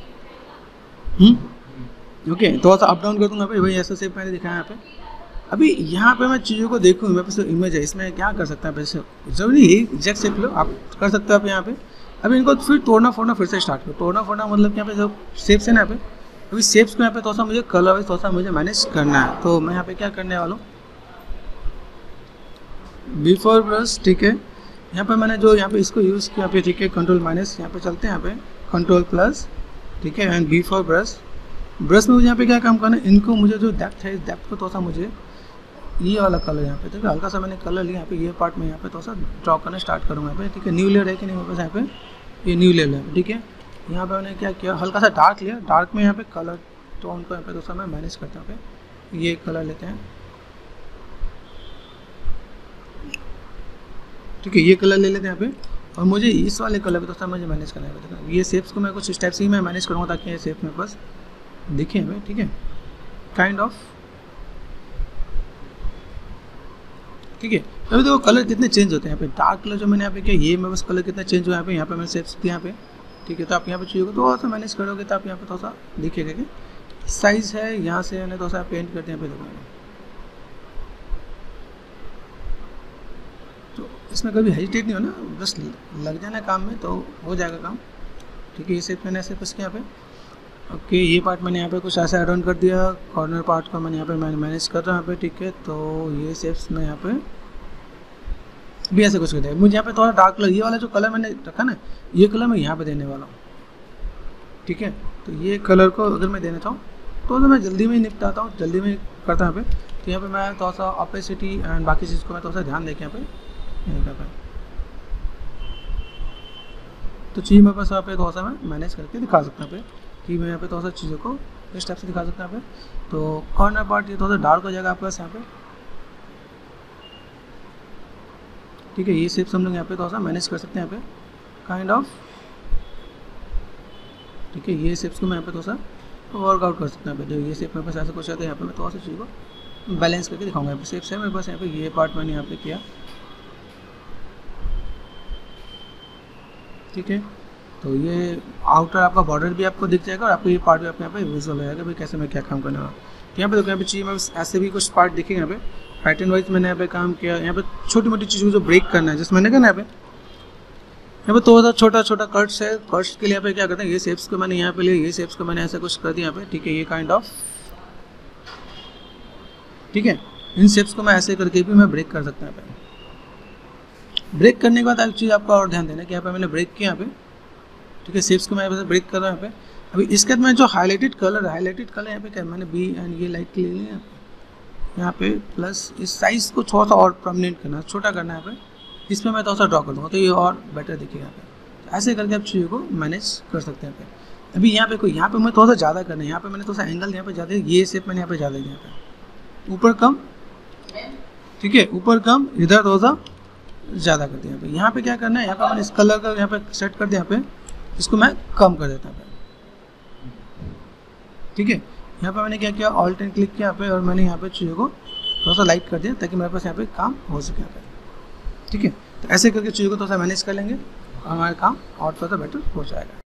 ओके। थोड़ा सा अप डाउन कर दूँगा भाई, ऐसा सेव मैंने दिखाया यहाँ पे। अभी यहाँ पे मैं चीज़ों को देखूँ, मेरे पास इमेज है, इसमें क्या कर सकता है, वैसे जरूरी यही एग्जैक्ट शेप लो आप कर सकते हो आप यहाँ पे। अभी इनको फिर तोड़ना फोड़ना फिर से स्टार्ट करो, तोड़ना फोड़ना मतलब कि यहाँ पे जो शेप्स है ना, यहाँ पे अभी शेप्स को यहाँ पे थोड़ा सा मुझे कलर वाइज थोड़ा सा मुझे मैनेज करना है। तो मैं यहाँ पे क्या करने वाला हूँ, बिफोर ब्रश, ठीक है। यहाँ पे मैंने जो यहाँ पे इसको यूज़ किया पे, ठीक है, कंट्रोल माइनस, यहाँ पे चलते हैं, यहाँ पे कंट्रोल प्लस, ठीक है, एंड बिफोर ब्रश। ब्रश में मुझे यहाँ पे क्या काम करना है, इनको मुझे जो डेप्थ है, इस डेप्थ को थोड़ा सा मुझे ये वाला कलर यहाँ पे, ठीक है, हल्का सा मैंने कलर लिया यहाँ पे, ये पार्ट में यहाँ पे थोड़ा सा ड्रॉ करना स्टार्ट करूँगा यहाँ पे, ठीक है। न्यू लेयर है कि नहीं मेरे पास यहाँ पे, ये न्यू लेयर है, ठीक है। यहाँ पे मैंने क्या किया, हल्का सा डार्क लिया, डार्क में यहाँ पे कलर टोन को यहाँ पे थोड़ा सा मैं मैनेज करता हूँ, यहाँ पे ये कलर लेते हैं, ठीक है, ये कलर ले लेते हैं यहाँ पे। और मुझे इस वाले कलर पे थोड़ा सा मुझे मैनेज करना है, ये शेप्स को मैं कुछ इस टाइप से ही मैं मैनेज करूँगा ताकि ये शेप मेरे पास दिखे हमें, ठीक है, काइंड ऑफ, ठीक है। अभी देखो कलर कितने चेंज होते हैं यहाँ पे, डार्क कलर जो मैंने यहाँ पे किया, ये मेरे पास कलर कितना चेंज हुआ यहाँ पे मैंने शेप्स दिया यहाँ पे, ठीक है। तो आप यहाँ पे चीज़ों को थोड़ा सा मैनेज करोगे तो आप यहाँ पे थोड़ा सा दिखेगा कि साइज़ है, यहाँ से मैंने थोड़ा सा पेंट करते हैं यहाँ पे, देखो तो इसमें कभी हेजिटेट नहीं होना, बस लग जाना काम में तो हो जाएगा काम, ठीक है। ये शेप मैंने ऐसे कुछ किया यहाँ पे, ओके। ये पार्ट मैंने यहाँ पे कुछ ऐसा एड ऑन कर दिया, कॉर्नर पार्ट को मैंने यहाँ पे मैनेज कर रहा हूँ यहाँ पे, ठीक है। तो ये शेप्स में यहाँ पे भी ऐसे कुछ कर दिया। मुझे यहाँ पे थोड़ा डार्क कलर, ये वाला जो कलर मैंने रखा ना, ये कलर मैं यहाँ पे देने वाला हूँ, ठीक है। तो ये कलर को अगर मैं देना चाहूँ तो मैं जल्दी में ही निपटाता हूँ, जल्दी में करता हूँ यहाँ पे। तो यहाँ पे मैं थोड़ा सा ऑपेसिटी एंड बाकी चीज़ को मैं थोड़ा सा ध्यान देके यहाँ पे तो चीज़ मेरे पास यहाँ पे थोड़ा सा मैं मैनेज करके दिखा सकता हूँ यहाँ पे, कि मैं यहाँ पे थोड़ा सा चीज़ों को इस टाइप से दिखा सकता हूँ यहाँ पे। तो कॉर्नर पार्ट ये थोड़ा सा डार्क हो जाएगा आपके पास यहाँ पे, ठीक है। ये शेप्स हम लोग यहाँ पे थोड़ा सा मैनेज कर सकते हैं यहाँ पे, काइंड ऑफ, ठीक है। ये शेप्स को मैं यहाँ पे थोड़ा सा वर्कआउट कर सकता हूँ यहाँ पे। जो ये शेप मेरे पास ऐसा कुछ आता है यहाँ पे, मैं थोड़ा सा चीज़ को बैलेंस करके दिखाऊंगा। यहाँ पे शेप्स है मेरे पास यहाँ पे, ये पार्ट मैंने यहाँ पे किया, ठीक है। तो ये आउटर आपका बॉर्डर भी आपको दिख जाएगा और आपको ये पार्ट भी आपको यहाँ पे विजुअल हो जाएगा भाई कैसे मैं क्या काम करने वाला। यहाँ पे देखो, यहाँ पे चीज़ में ऐसे भी कुछ पार्ट दिखेंगे यहाँ पे, पैटर्न वाइज मैंने यहाँ पे काम किया। यहाँ पे छोटी मोटी चीज़ों को जो ब्रेक करना है, जैसे मैंने कहा ना यहाँ पे थोड़ा सा छोटा छोटा कट्स है। कट्स के लिए यहाँ पे क्या करते हैं, ये शेप्स को मैंने यहाँ पे लिया, ये शेप्स को मैंने ऐसा कुछ कर दिया यहाँ पे, ठीक है। ये काइंड ऑफ, ठीक है। इन शेप्स को मैं ऐसे करके भी मैं ब्रेक कर सकता हूँ यहाँ पे। ब्रेक करने के बाद एक चीज़ आपको और ध्यान देना है कि यहाँ पे मैंने ब्रेक किया यहाँ पे, ठीक है। शेप्स को मैं यहाँ पे ब्रेक कर रहा हूँ यहाँ पे। अभी इसके बाद मैं जो हाईलाइटेड कलर यहाँ पे क्या मैंने बी एंड ये लाइट ले लिया यहाँ पे, प्लस इस साइज़ को थोड़ा सा और प्रोमिनेंट करना, छोटा करना है यहाँ पे। इस पर मैं थोड़ा सा ड्रॉ कर दूँगा तो ये और बेटर दिखेगा यहाँ पे। तो ऐसे करके आप चीज़ों को मैनेज कर सकते हैं यहाँ पे। अभी यहाँ पे यहाँ पे मैं थोड़ा सा ज़्यादा करना है, यहाँ पे मैंने थोड़ा सा एंगल यहाँ पे ज़्यादा, ये शेप मैंने यहाँ पे ज़्यादा दिया, यहाँ पे ऊपर कम, ठीक है, ऊपर कम, इधर थोड़ा सा ज़्यादा कर दिया। यहाँ पे क्या करना है, यहाँ पे मैंने इस कलर का यहाँ पे सेट कर दिया, यहाँ पे इसको मैं कम कर देता हूँ, ठीक है। यहाँ पे मैंने क्या किया, ऑल्ट एंड क्लिक किया यहाँ पे और मैंने यहाँ पे चीज़ों को थोड़ा सा लाइट कर दिया ताकि मेरे पास यहाँ पे काम हो सके यहाँ पे। ठीक है, तो ऐसे करके चीज़ों को थोड़ा सा मैनेज कर लेंगे और हमारा काम और थोड़ा सा बेटर हो जाएगा।